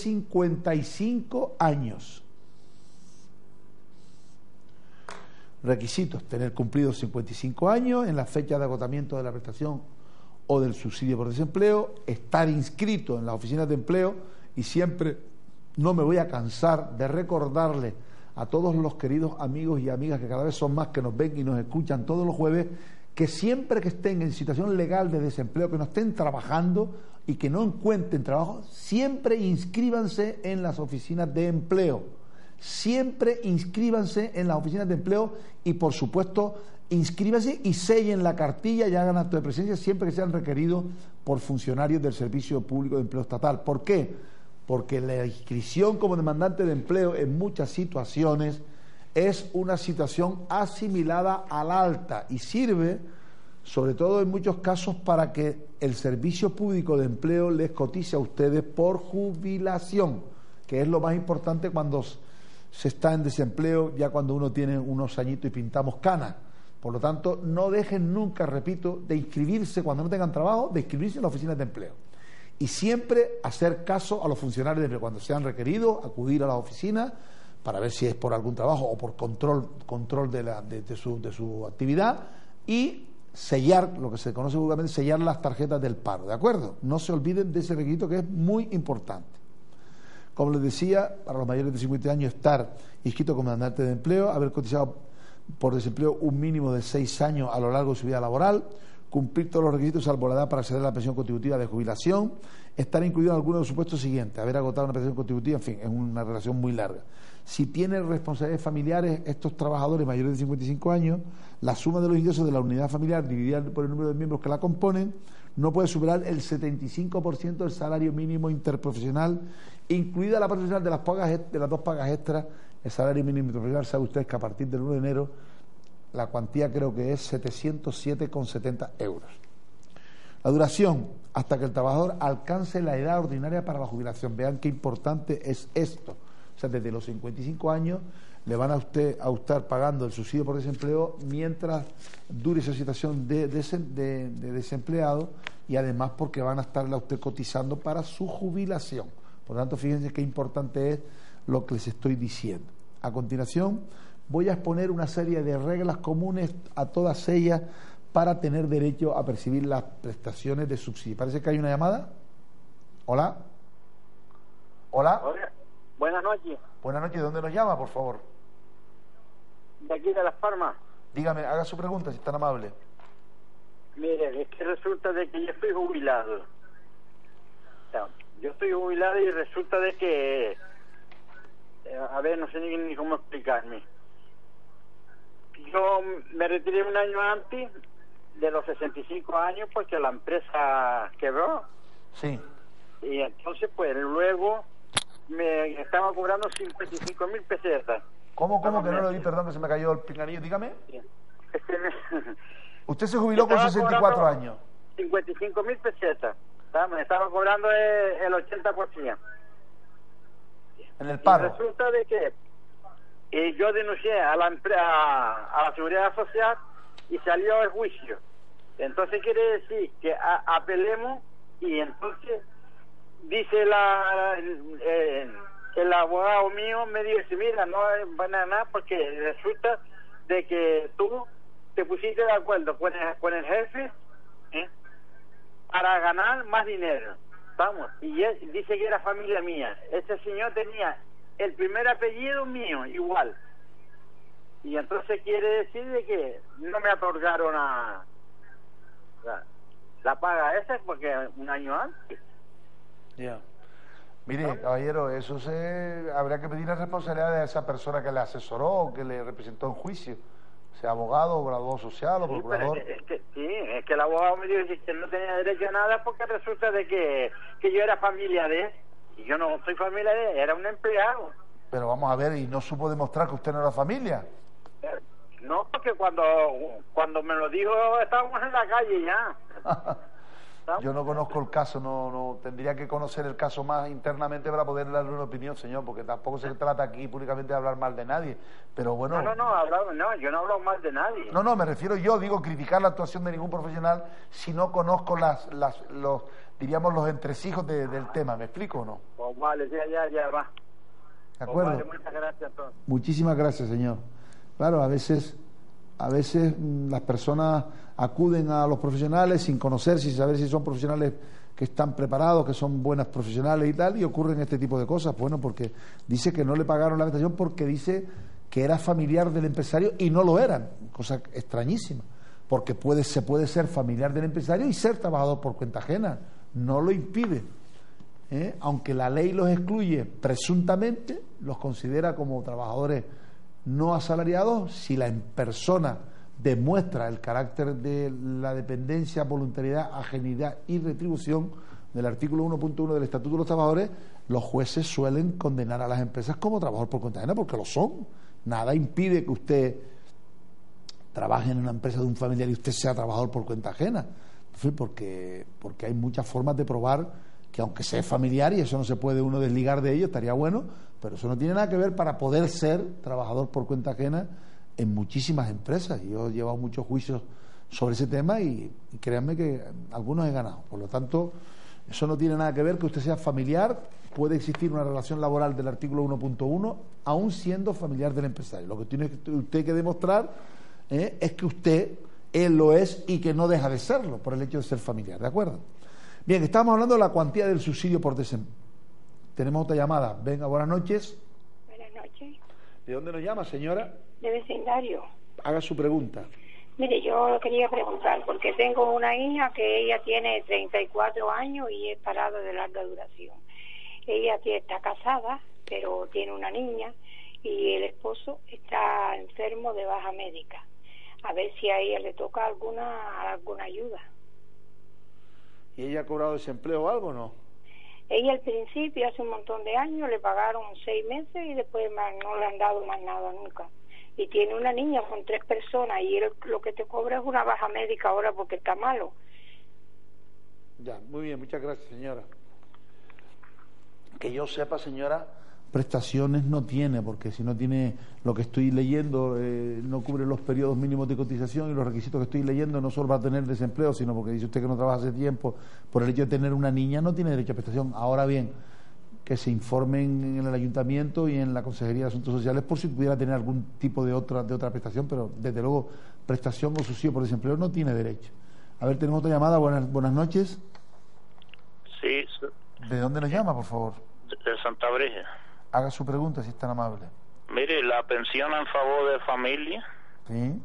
55 años. Requisitos: tener cumplidos 55 años en la fecha de agotamiento de la prestación o del subsidio por desempleo, estar inscrito en las oficinas de empleo, y siempre no me voy a cansar de recordarle a todos los queridos amigos y amigas que cada vez son más, que nos ven y nos escuchan todos los jueves, que siempre que estén en situación legal de desempleo, que no estén trabajando y que no encuentren trabajo, siempre inscríbanse en las oficinas de empleo. Siempre inscríbanse en las oficinas de empleo y, por supuesto, inscríbanse y sellen la cartilla y hagan acto de presencia siempre que sean requeridos por funcionarios del Servicio Público de Empleo Estatal. ¿Por qué? Porque la inscripción como demandante de empleo en muchas situaciones es una situación asimilada al alta y sirve, sobre todo en muchos casos, para que el Servicio Público de Empleo les cotice a ustedes por jubilación, que es lo más importante cuando se está en desempleo, ya cuando uno tiene unos añitos y pintamos canas. Por lo tanto, no dejen nunca, repito, de inscribirse cuando no tengan trabajo, de inscribirse en las oficinas de empleo. Y siempre hacer caso a los funcionarios de empleo. Cuando sean requeridos, acudir a las oficinas para ver si es por algún trabajo o por control de su actividad, y sellar, lo que se conoce vulgarmente, sellar las tarjetas del paro, ¿de acuerdo? No se olviden de ese requisito, que es muy importante. Como les decía, para los mayores de 50 años, estar inscrito como demandante de empleo, haber cotizado por desempleo un mínimo de 6 años a lo largo de su vida laboral, cumplir todos los requisitos salvo la edad para acceder a la pensión contributiva de jubilación, estar incluido en alguno de los supuestos siguientes, haber agotado una pensión contributiva, en fin, es una relación muy larga. Si tienen responsabilidades familiares, estos trabajadores mayores de 55 años, la suma de los ingresos de la unidad familiar dividida por el número de miembros que la componen no puede superar el 75% del salario mínimo interprofesional, incluida la profesional de las 2 pagas extras. El salario mínimo interprofesional, sabe ustedes que a partir del 1 de enero la cuantía creo que es 707,70 euros. La duración, hasta que el trabajador alcance la edad ordinaria para la jubilación. Vean qué importante es esto. O sea, desde los 55 años le van a estar pagando el subsidio por desempleo mientras dure esa situación de desempleado, y además porque van a estarle a usted cotizando para su jubilación. Por lo tanto, fíjense qué importante es lo que les estoy diciendo. A continuación, voy a exponer una serie de reglas comunes a todas ellas para tener derecho a percibir las prestaciones de subsidio. Parece que hay una llamada. Hola. Hola. Hola. Buenas noches. Buenas noches. ¿De dónde nos llama, por favor? De aquí de Las Palmas. Dígame, haga su pregunta, si es tan amable. Mire, es que resulta de que yo estoy jubilado. O sea, yo estoy jubilado y resulta de que... a ver, no sé ni cómo explicarme. Yo me retiré un año antes de los 65 años porque la empresa quebró. Sí. Y entonces, pues, luego me estaba cobrando 55.000 pesetas. ¿Cómo que no lo vi? Perdón, que se me cayó el pinganillo. Dígame. Usted se jubiló con 64 años. 55.000 pesetas. Me estaba cobrando el 80%. En el paro. Y resulta de que yo denuncié a la Seguridad Social y salió el juicio. Entonces quiere decir que apelemos, y entonces dice el abogado mío me dice, mira, no van a nada porque resulta de que tú te pusiste de acuerdo con el jefe para ganar más dinero. Vamos, y él dice que era familia mía. Este señor tenía el primer apellido mío, igual. Y entonces quiere decir de que no me otorgaron la paga esa porque un año antes. Ya. Mire, caballero, eso habría que pedir la responsabilidad de esa persona que le asesoró o que le representó en juicio, sea abogado, operador social o procurador. Es que el abogado me dijo que no tenía derecho a nada porque resulta de que yo era familia de él, y yo no soy familia de él, era un empleado. Pero vamos a ver, ¿y no supo demostrar que usted no era familia? No, porque cuando me lo dijo estábamos en la calle ya. Yo no conozco el caso, no tendría que conocer el caso más internamente para poder darle una opinión, señor, porque tampoco se trata aquí públicamente de hablar mal de nadie, pero bueno... No, yo no hablo mal de nadie. No, me refiero digo criticar la actuación de ningún profesional si no conozco los entresijos del tema, ¿me explico o no? Pues vale, ya va. ¿De acuerdo? Pues vale, muchas gracias a todos. Muchísimas gracias, señor. Claro, a veces las personas acuden a los profesionales sin conocer, sin saber si son profesionales que están preparados, que son buenas profesionales y tal, y ocurren este tipo de cosas. Bueno, porque dice que no le pagaron la prestación porque dice que era familiar del empresario y no lo eran, cosa extrañísima, porque se puede ser familiar del empresario y ser trabajador por cuenta ajena, no lo impide, aunque la ley los excluye presuntamente, los considera como trabajadores no asalariados si la persona demuestra el carácter de la dependencia, voluntariedad, ajenidad y retribución del artículo 1.1 del Estatuto de los Trabajadores. Los jueces suelen condenar a las empresas como trabajador por cuenta ajena porque lo son. Nada impide que usted trabaje en una empresa de un familiar y usted sea trabajador por cuenta ajena, porque hay muchas formas de probar que aunque sea familiar, y eso no se puede uno desligar de ello, estaría bueno, pero eso no tiene nada que ver para poder ser trabajador por cuenta ajena en muchísimas empresas. Yo he llevado muchos juicios sobre ese tema y créanme que algunos he ganado. Por lo tanto, eso no tiene nada que ver que usted sea familiar. Puede existir una relación laboral del artículo 1.1 aún siendo familiar del empresario. Lo que tiene usted que demostrar es que él lo es y que no deja de serlo por el hecho de ser familiar, ¿de acuerdo? Bien, estamos hablando de la cuantía del subsidio por desempleo. Tenemos otra llamada. Venga, buenas noches. Buenas noches. ¿De dónde nos llama, señora? De vecindario. Haga su pregunta. Mire, yo quería preguntar, porque tengo una hija que ella tiene 34 años y es parada de larga duración. Ella está casada, pero tiene una niña y el esposo está enfermo de baja médica. A ver si a ella le toca alguna ayuda. ¿Y ella ha cobrado desempleo o algo o no? Ella al principio, hace un montón de años, le pagaron 6 meses y después no le han dado más nada nunca. Y tiene una niña con 3 personas y él lo que te cobra es una baja médica ahora porque está malo. Ya, muy bien, muchas gracias, señora. Que yo sepa, señora, prestaciones no tiene, porque si no tiene lo que estoy leyendo, no cubre los periodos mínimos de cotización y los requisitos que estoy leyendo, no solo va a tener desempleo, sino porque dice usted que no trabaja hace tiempo, por el hecho de tener una niña no tiene derecho a prestación. Ahora bien, que se informen en el ayuntamiento y en la Consejería de Asuntos Sociales por si pudiera tener algún tipo de otra prestación, pero desde luego prestación o subsidio por desempleo no tiene derecho. A ver, tenemos otra llamada. Buenas noches. Sí. ¿De dónde nos llama, por favor? De Santa Brígida. Haga su pregunta, si es tan amable. Mire, la pensión en favor de familia, Sí.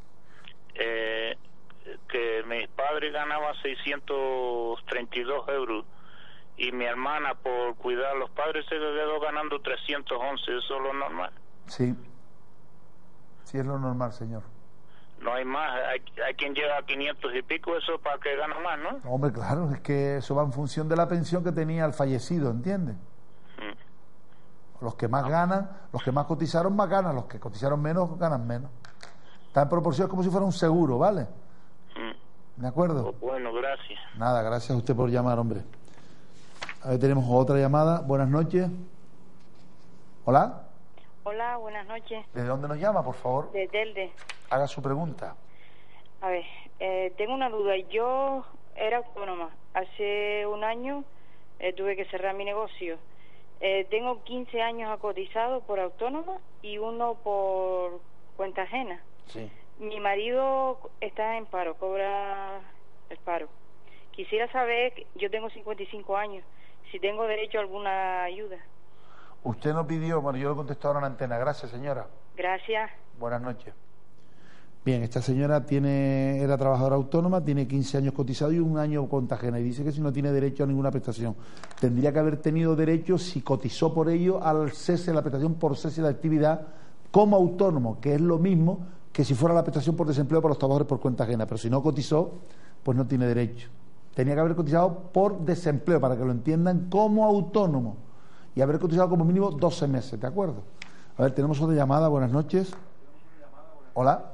que mi padre ganaba 632 euros y mi hermana por cuidar a los padres se quedó ganando 311, ¿eso es lo normal? Sí. Sí, es lo normal, señor. No hay más, hay quien llega a 500 y pico, eso para que gane más, ¿no? Hombre, claro, es que eso va en función de la pensión que tenía el fallecido, ¿entiende? Los que más ganan, los que más cotizaron más ganan, los que cotizaron menos ganan menos. Está en proporción, es como si fuera un seguro, ¿vale? ¿De acuerdo? Bueno, gracias. Nada, gracias a usted por llamar, hombre. A ver, tenemos otra llamada. Buenas noches. ¿Hola? Hola, buenas noches. ¿De dónde nos llama, por favor? De Telde. Haga su pregunta. A ver, tengo una duda. Yo era autónoma. Hace un año tuve que cerrar mi negocio. Tengo 15 años cotizado por autónoma y uno por cuenta ajena. Sí. Mi marido está en paro, cobra el paro. Quisiera saber, yo tengo 55 años, si tengo derecho a alguna ayuda. Usted no pidió, bueno, yo lo contesto ahora en antena. Gracias, señora. Gracias. Buenas noches. Bien, esta señora era trabajadora autónoma, tiene 15 años cotizado y un año cuenta ajena, y dice que si no tiene derecho a ninguna prestación. Tendría que haber tenido derecho, si cotizó por ello, al cese de la prestación por cese de actividad como autónomo, que es lo mismo que si fuera la prestación por desempleo para los trabajadores por cuenta ajena, pero si no cotizó, pues no tiene derecho. Tenía que haber cotizado por desempleo, para que lo entiendan, como autónomo, y haber cotizado como mínimo 12 meses, ¿de acuerdo? A ver, tenemos otra llamada. Buenas noches. Hola.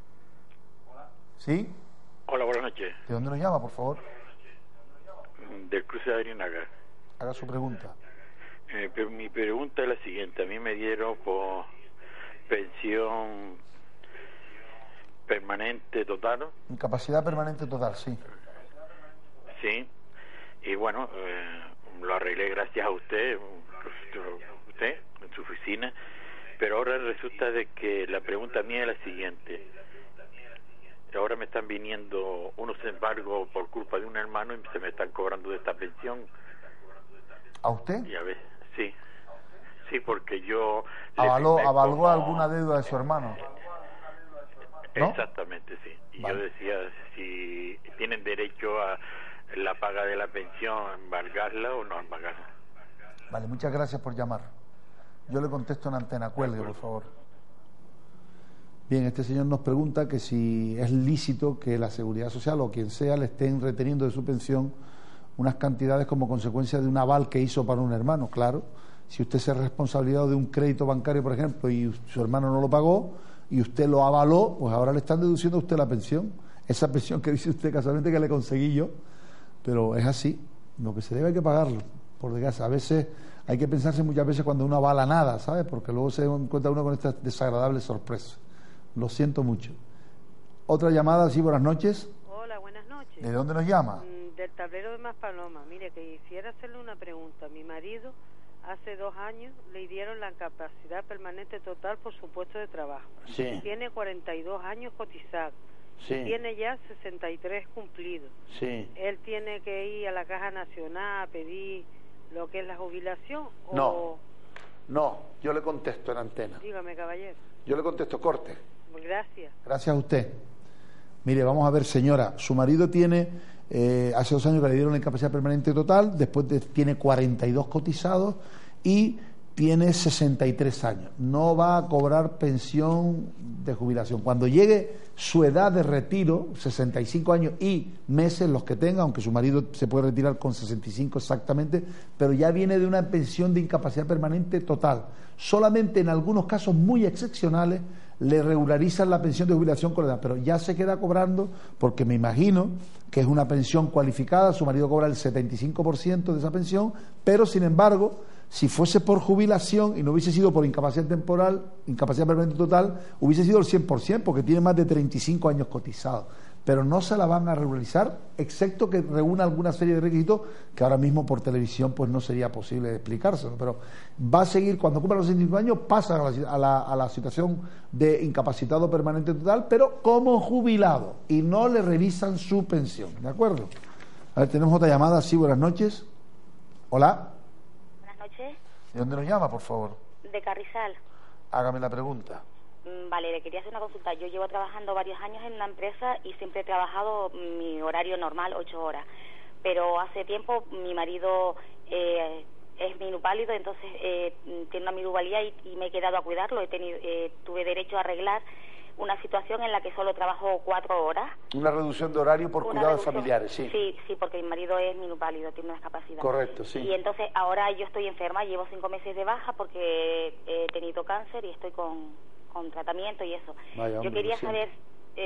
¿Sí? Hola, buenas noches. ¿De dónde nos llama, por favor? Del cruce de Adirinaga. Haga su pregunta. Mi pregunta es la siguiente. A mí me dieron por pensión permanente total. Incapacidad permanente total, sí. Sí. Y bueno, lo arreglé gracias a usted en su oficina. Pero ahora resulta de que la pregunta mía es la siguiente. Ahora me están viniendo unos embargos por culpa de un hermano y se me están cobrando de esta pensión. ¿A usted? Y a ver, sí. sí, porque yo... ¿Avaló alguna deuda de su hermano? ¿No? Exactamente, sí. Y Vale. yo decía, si tienen derecho a la paga de la pensión, embargarla o no embargarla. Vale, muchas gracias por llamar. Yo le contesto en antena, cuelgue, por favor. Bien, este señor nos pregunta que si es lícito que la Seguridad Social o quien sea le estén reteniendo de su pensión unas cantidades como consecuencia de un aval que hizo para un hermano. Claro, si usted se ha responsabilizado de un crédito bancario, por ejemplo, y su hermano no lo pagó y usted lo avaló, pues ahora le están deduciendo a usted la pensión. Esa pensión que dice usted casualmente que le conseguí yo, pero es así. Lo que se debe hay que pagarlo, por desgracia. A veces hay que pensarse muchas veces cuando uno avala nada, ¿sabes? Porque luego se encuentra uno con estas desagradables sorpresas. Lo siento mucho. Otra llamada, sí, buenas noches. Hola, buenas noches. ¿De dónde nos llama? Del tablero de Maspaloma. Mire, que quisiera hacerle una pregunta. Mi marido hace 2 años le dieron la incapacidad permanente total por su puesto de trabajo. Sí. Tiene 42 años cotizado. Sí. Tiene ya 63 cumplidos. Sí. Él tiene que ir a la Caja Nacional a pedir lo que es la jubilación. No, yo le contesto en antena. Dígame, caballero. Yo le contesto, corte. Gracias. Gracias a usted. Mire, vamos a ver, señora, su marido tiene, hace 2 años que le dieron la incapacidad permanente total, después tiene 42 cotizados y tiene 63 años. No va a cobrar pensión de jubilación. Cuando llegue su edad de retiro, 65 años y meses los que tenga, aunque su marido se puede retirar con 65 exactamente, pero ya viene de una pensión de incapacidad permanente total. Solamente en algunos casos muy excepcionales le regularizan la pensión de jubilación con la edad, pero ya se queda cobrando, porque me imagino que es una pensión cualificada, su marido cobra el 75% de esa pensión, pero sin embargo, si fuese por jubilación y no hubiese sido por incapacidad temporal, incapacidad permanente total, hubiese sido el 100%, porque tiene más de 35 años cotizados. Pero no se la van a regularizar, excepto que reúna alguna serie de requisitos que ahora mismo por televisión pues no sería posible explicárselo. Pero va a seguir, cuando cumpla los 65 años, pasa a la situación de incapacitado permanente total, pero como jubilado, y no le revisan su pensión. ¿De acuerdo? A ver, tenemos otra llamada. Sí, buenas noches. Hola. Buenas noches. ¿De dónde nos llama, por favor? De Carrizal. Hágame la pregunta. Vale, le quería hacer una consulta. Yo llevo trabajando varios años en una empresa y siempre he trabajado mi horario normal, 8 horas. Pero hace tiempo mi marido es minusválido, entonces tiene una minusvalía y me he quedado a cuidarlo. Tuve derecho a arreglar una situación en la que solo trabajo 4 horas. Una reducción de horario por cuidados familiares, sí. Sí, porque mi marido es minusválido, tiene una discapacidad. Correcto, sí. Y entonces ahora yo estoy enferma, llevo 5 meses de baja porque he tenido cáncer y estoy con tratamiento y eso. Vaya, hombre, yo quería sí. saber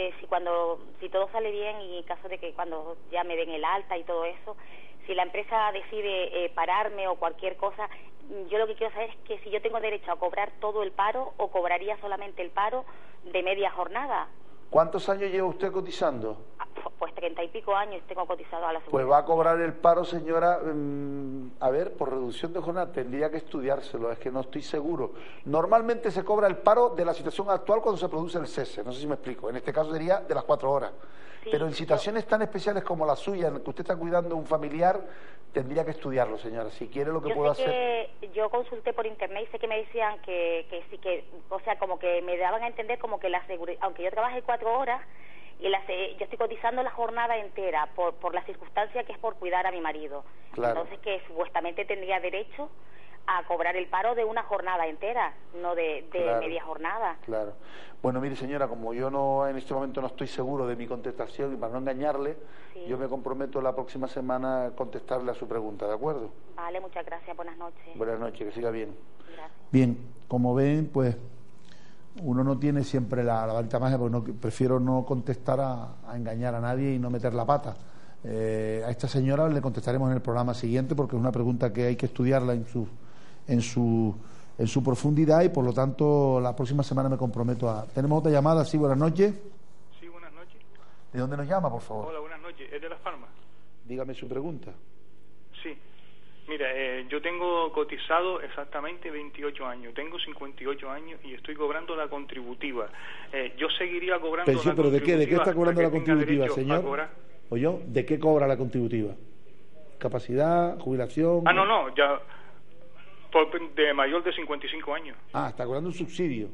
si todo sale bien y en caso de que cuando ya me den el alta y todo eso, si la empresa decide pararme o cualquier cosa, yo lo que quiero saber es que si yo tengo derecho a cobrar todo el paro o cobraría solamente el paro de media jornada. ¿Cuántos años lleva usted cotizando? Pues 30 y pico años tengo cotizado a la seguridad. Pues va a cobrar el paro, señora, a ver, por reducción de jornada, tendría que estudiárselo, es que no estoy seguro. Normalmente se cobra el paro de la situación actual cuando se produce el cese, no sé si me explico, en este caso sería de las 4 horas. Sí, pero en situaciones tan especiales como la suya, en que usted está cuidando a un familiar, tendría que estudiarlo, señora, si quiere lo que puedo hacer. Yo consulté por internet y sé que me decían que sí, o sea, como que me daban a entender como que la seguridad, aunque yo trabaje 4 horas, y yo estoy cotizando la jornada entera por la circunstancia que es por cuidar a mi marido. Claro. Entonces que supuestamente tendría derecho a cobrar el paro de una jornada entera, no de claro, media jornada. Claro. Bueno, mire, señora, como yo no en este momento no estoy seguro de mi contestación y para no engañarle, sí, yo me comprometo la próxima semana a contestarle a su pregunta, ¿de acuerdo? Vale, muchas gracias, buenas noches. Buenas noches, que siga bien. Gracias. Bien, como ven, pues uno no tiene siempre la varita mágica, porque prefiero no contestar a engañar a nadie y no meter la pata. A esta señora le contestaremos en el programa siguiente porque es una pregunta que hay que estudiarla en su profundidad y por lo tanto la próxima semana me comprometo a... ¿Tenemos otra llamada? Sí, buenas noches. Sí, buenas noches. ¿De dónde nos llama, por favor? Hola, buenas noches. Es de Las Palmas. Dígame su pregunta. Sí. Mira, yo tengo cotizado exactamente 28 años. Tengo 58 años y estoy cobrando la contributiva. Yo seguiría cobrando Pensión, la ¿pero contributiva. de qué está cobrando la contributiva, señor? ¿O yo? ¿De qué cobra la contributiva? ¿Capacidad, jubilación? No, ya... De mayor de 55 años. Ah, está cobrando un subsidio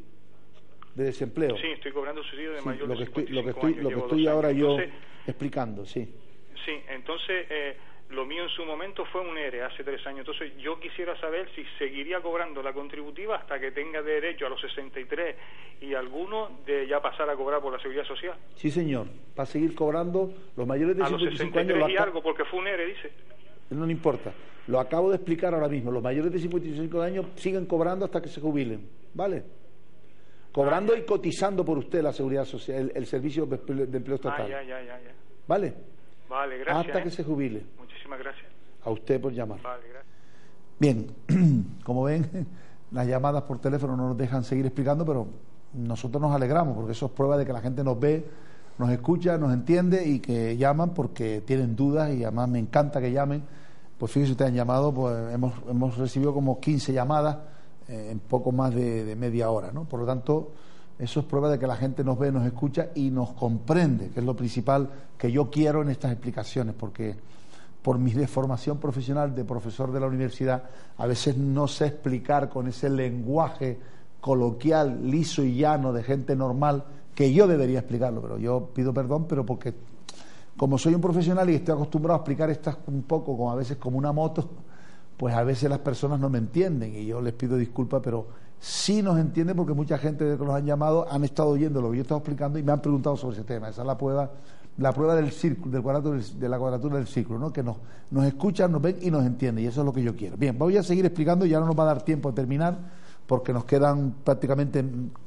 de desempleo. Sí, estoy cobrando subsidio de Sí, mayor lo de que 55 años. lo que llevo estoy 2 ahora años. yo Entonces, explicando, sí. sí, entonces lo mío en su momento fue un ERE hace 3 años. Entonces yo quisiera saber si seguiría cobrando la contributiva hasta que tenga derecho a los 63 y alguno de ya pasar a cobrar por la Seguridad Social. Sí, señor. Va a seguir cobrando los mayores de A los 55 años. 63 y algo, porque fue un ERE, dice. No le importa. Lo acabo de explicar ahora mismo. Los mayores de 55 años siguen cobrando hasta que se jubilen. ¿Vale? Cobrando y cotizando por usted la Seguridad Social, el Servicio de Empleo Estatal. Ya. ¿Vale? Vale, gracias. Hasta que se jubile. Muchísimas gracias. A usted por llamar. Vale, gracias. Bien, como ven, las llamadas por teléfono no nos dejan seguir explicando, pero nosotros nos alegramos porque eso es prueba de que la gente nos ve, nos escucha, nos entiende y que llaman porque tienen dudas y además me encanta que llamen. Pues fíjense, ustedes han llamado, pues hemos recibido como 15 llamadas en poco más de media hora, ¿no? Por lo tanto, eso es prueba de que la gente nos ve, nos escucha y nos comprende, que es lo principal que yo quiero en estas explicaciones, porque por mi formación profesional de profesor de la universidad, a veces no sé explicar con ese lenguaje coloquial, liso y llano de gente normal, que yo debería explicarlo, pero yo pido perdón, pero porque como soy un profesional y estoy acostumbrado a explicar estas un poco, como a veces como una moto, pues a veces las personas no me entienden y yo les pido disculpas, pero sí nos entienden porque mucha gente que nos han llamado han estado oyendo lo que yo he estado explicando y me han preguntado sobre ese tema. Esa es la prueba del círculo, de la cuadratura del círculo, ¿no? Que nos escuchan, nos ven y nos entienden, y eso es lo que yo quiero. Bien, voy a seguir explicando, ya no nos va a dar tiempo de terminar porque nos quedan prácticamente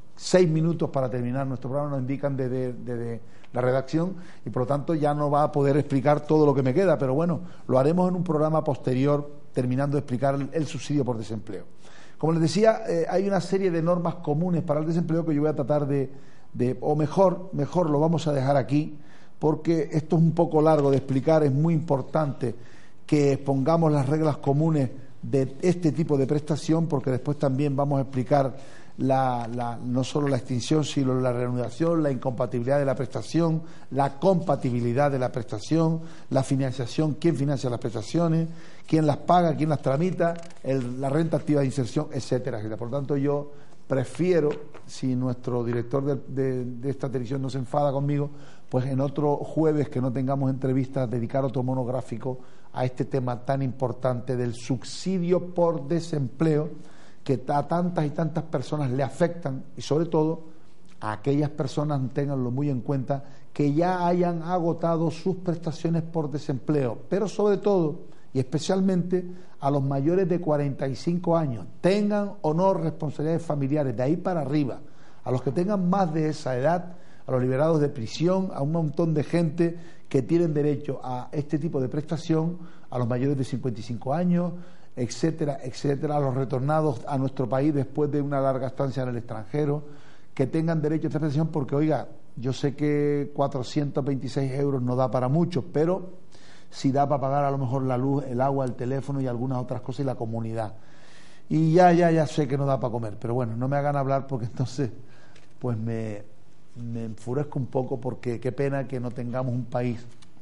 6 minutos para terminar nuestro programa, nos indican de la redacción, y por lo tanto ya no va a poder explicar todo lo que me queda, pero bueno, lo haremos en un programa posterior terminando de explicar el subsidio por desempleo. Como les decía, hay una serie de normas comunes para el desempleo que yo voy a tratar o mejor lo vamos a dejar aquí, porque esto es un poco largo de explicar, es muy importante que expongamos las reglas comunes de este tipo de prestación, porque después también vamos a explicar no solo la extinción, sino la reanudación, la incompatibilidad de la prestación, la compatibilidad de la prestación, la financiación, quién financia las prestaciones, quién las paga, quién las tramita, la renta activa de inserción, etcétera, etcétera. Por lo tanto, yo prefiero, si nuestro director de esta televisión no se enfada conmigo, pues en otro jueves que no tengamos entrevistas, dedicar otro monográfico a este tema tan importante del subsidio por desempleo, que a tantas y tantas personas le afectan, y sobre todo a aquellas personas, ténganlo muy en cuenta, que ya hayan agotado sus prestaciones por desempleo, pero sobre todo y especialmente a los mayores de 45 años, tengan o no responsabilidades familiares, de ahí para arriba, a los que tengan más de esa edad, a los liberados de prisión, a un montón de gente que tienen derecho a este tipo de prestación, a los mayores de 55 años, etcétera, etcétera, a los retornados a nuestro país después de una larga estancia en el extranjero, que tengan derecho a esta prestación, porque, oiga, yo sé que 426 euros no da para mucho, pero sí da para pagar a lo mejor la luz, el agua, el teléfono y algunas otras cosas, y la comunidad. Y ya sé que no da para comer, pero bueno, no me hagan hablar porque entonces pues me enfurezco un poco, porque qué pena que no tengamos un país.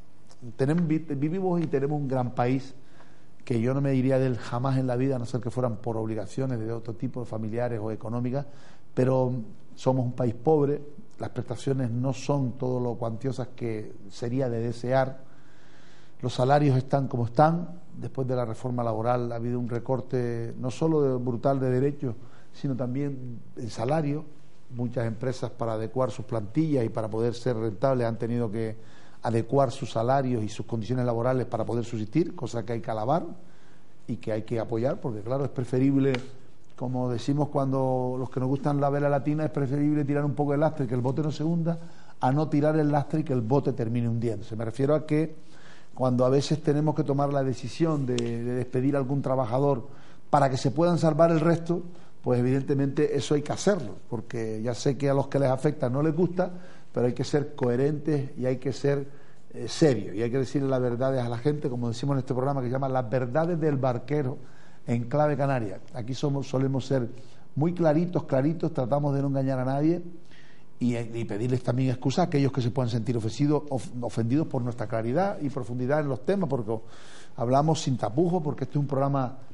Vivimos y tenemos un gran país, que yo no me diría de él jamás en la vida, a no ser que fueran por obligaciones de otro tipo, familiares o económicas, pero somos un país pobre, las prestaciones no son todo lo cuantiosas que sería de desear, los salarios están como están, después de la reforma laboral ha habido un recorte no solo brutal de derechos, sino también en salario. Muchas empresas, para adecuar sus plantillas y para poder ser rentables, han tenido que adecuar sus salarios y sus condiciones laborales para poder subsistir, cosa que hay que alabar y que hay que apoyar, porque claro, es preferible, como decimos cuando los que nos gustan la vela latina, es preferible tirar un poco el lastre y que el bote no se hunda, a no tirar el lastre y que el bote termine hundiéndose. Me refiero a que cuando a veces tenemos que tomar la decisión de despedir a algún trabajador para que se puedan salvar el resto, pues evidentemente eso hay que hacerlo, porque ya sé que a los que les afecta no les gusta, pero hay que ser coherentes y hay que ser serios, y hay que decirle las verdades a la gente, como decimos en este programa que se llama Las Verdades del Barquero en Clave Canaria. Aquí solemos ser muy claritos, tratamos de no engañar a nadie y pedirles también excusas a aquellos que se puedan sentir ofendidos por nuestra claridad y profundidad en los temas, porque hablamos sin tapujos, porque este es un programa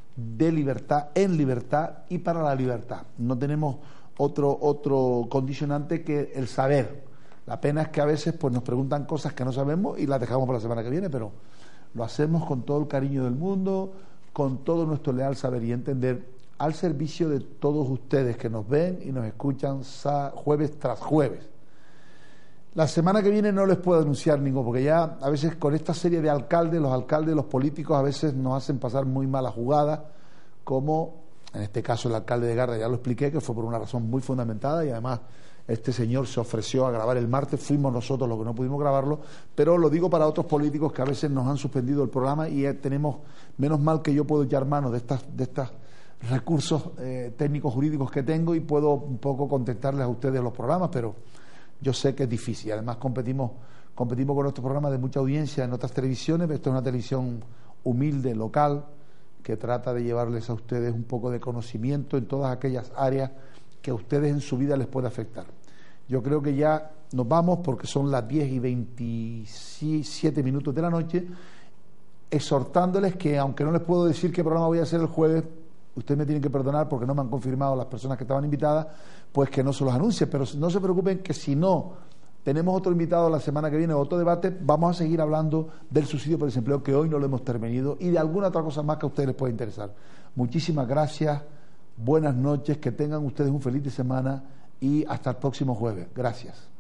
de libertad, en libertad y para la libertad. No tenemos otro condicionante que el saber. La pena es que a veces pues nos preguntan cosas que no sabemos y las dejamos para la semana que viene, pero lo hacemos con todo el cariño del mundo, con todo nuestro leal saber y entender, al servicio de todos ustedes que nos ven y nos escuchan jueves tras jueves. La semana que viene no les puedo anunciar ningún, porque ya a veces con esta serie de alcaldes, los políticos a veces nos hacen pasar muy mala jugada, como en este caso el alcalde de Garda, ya lo expliqué, que fue por una razón muy fundamentada y además este señor se ofreció a grabar el martes, fuimos nosotros los que no pudimos grabarlo, pero lo digo para otros políticos que a veces nos han suspendido el programa y tenemos, menos mal que yo puedo echar mano de estos recursos técnicos jurídicos que tengo y puedo un poco contestarles a ustedes los programas, pero yo sé que es difícil. Además competimos con nuestro programa de mucha audiencia en otras televisiones, pero esto es una televisión humilde, local, que trata de llevarles a ustedes un poco de conocimiento en todas aquellas áreas que a ustedes en su vida les puede afectar. Yo creo que ya nos vamos porque son las 10:27 de la noche, exhortándoles que, aunque no les puedo decir qué programa voy a hacer el jueves, ustedes me tienen que perdonar porque no me han confirmado las personas que estaban invitadas, pues que no se los anuncie, pero no se preocupen que si no tenemos otro invitado la semana que viene, otro debate, vamos a seguir hablando del subsidio por desempleo, que hoy no lo hemos terminado, y de alguna otra cosa más que a ustedes les pueda interesar. Muchísimas gracias, buenas noches, que tengan ustedes un feliz de semana y hasta el próximo jueves. Gracias.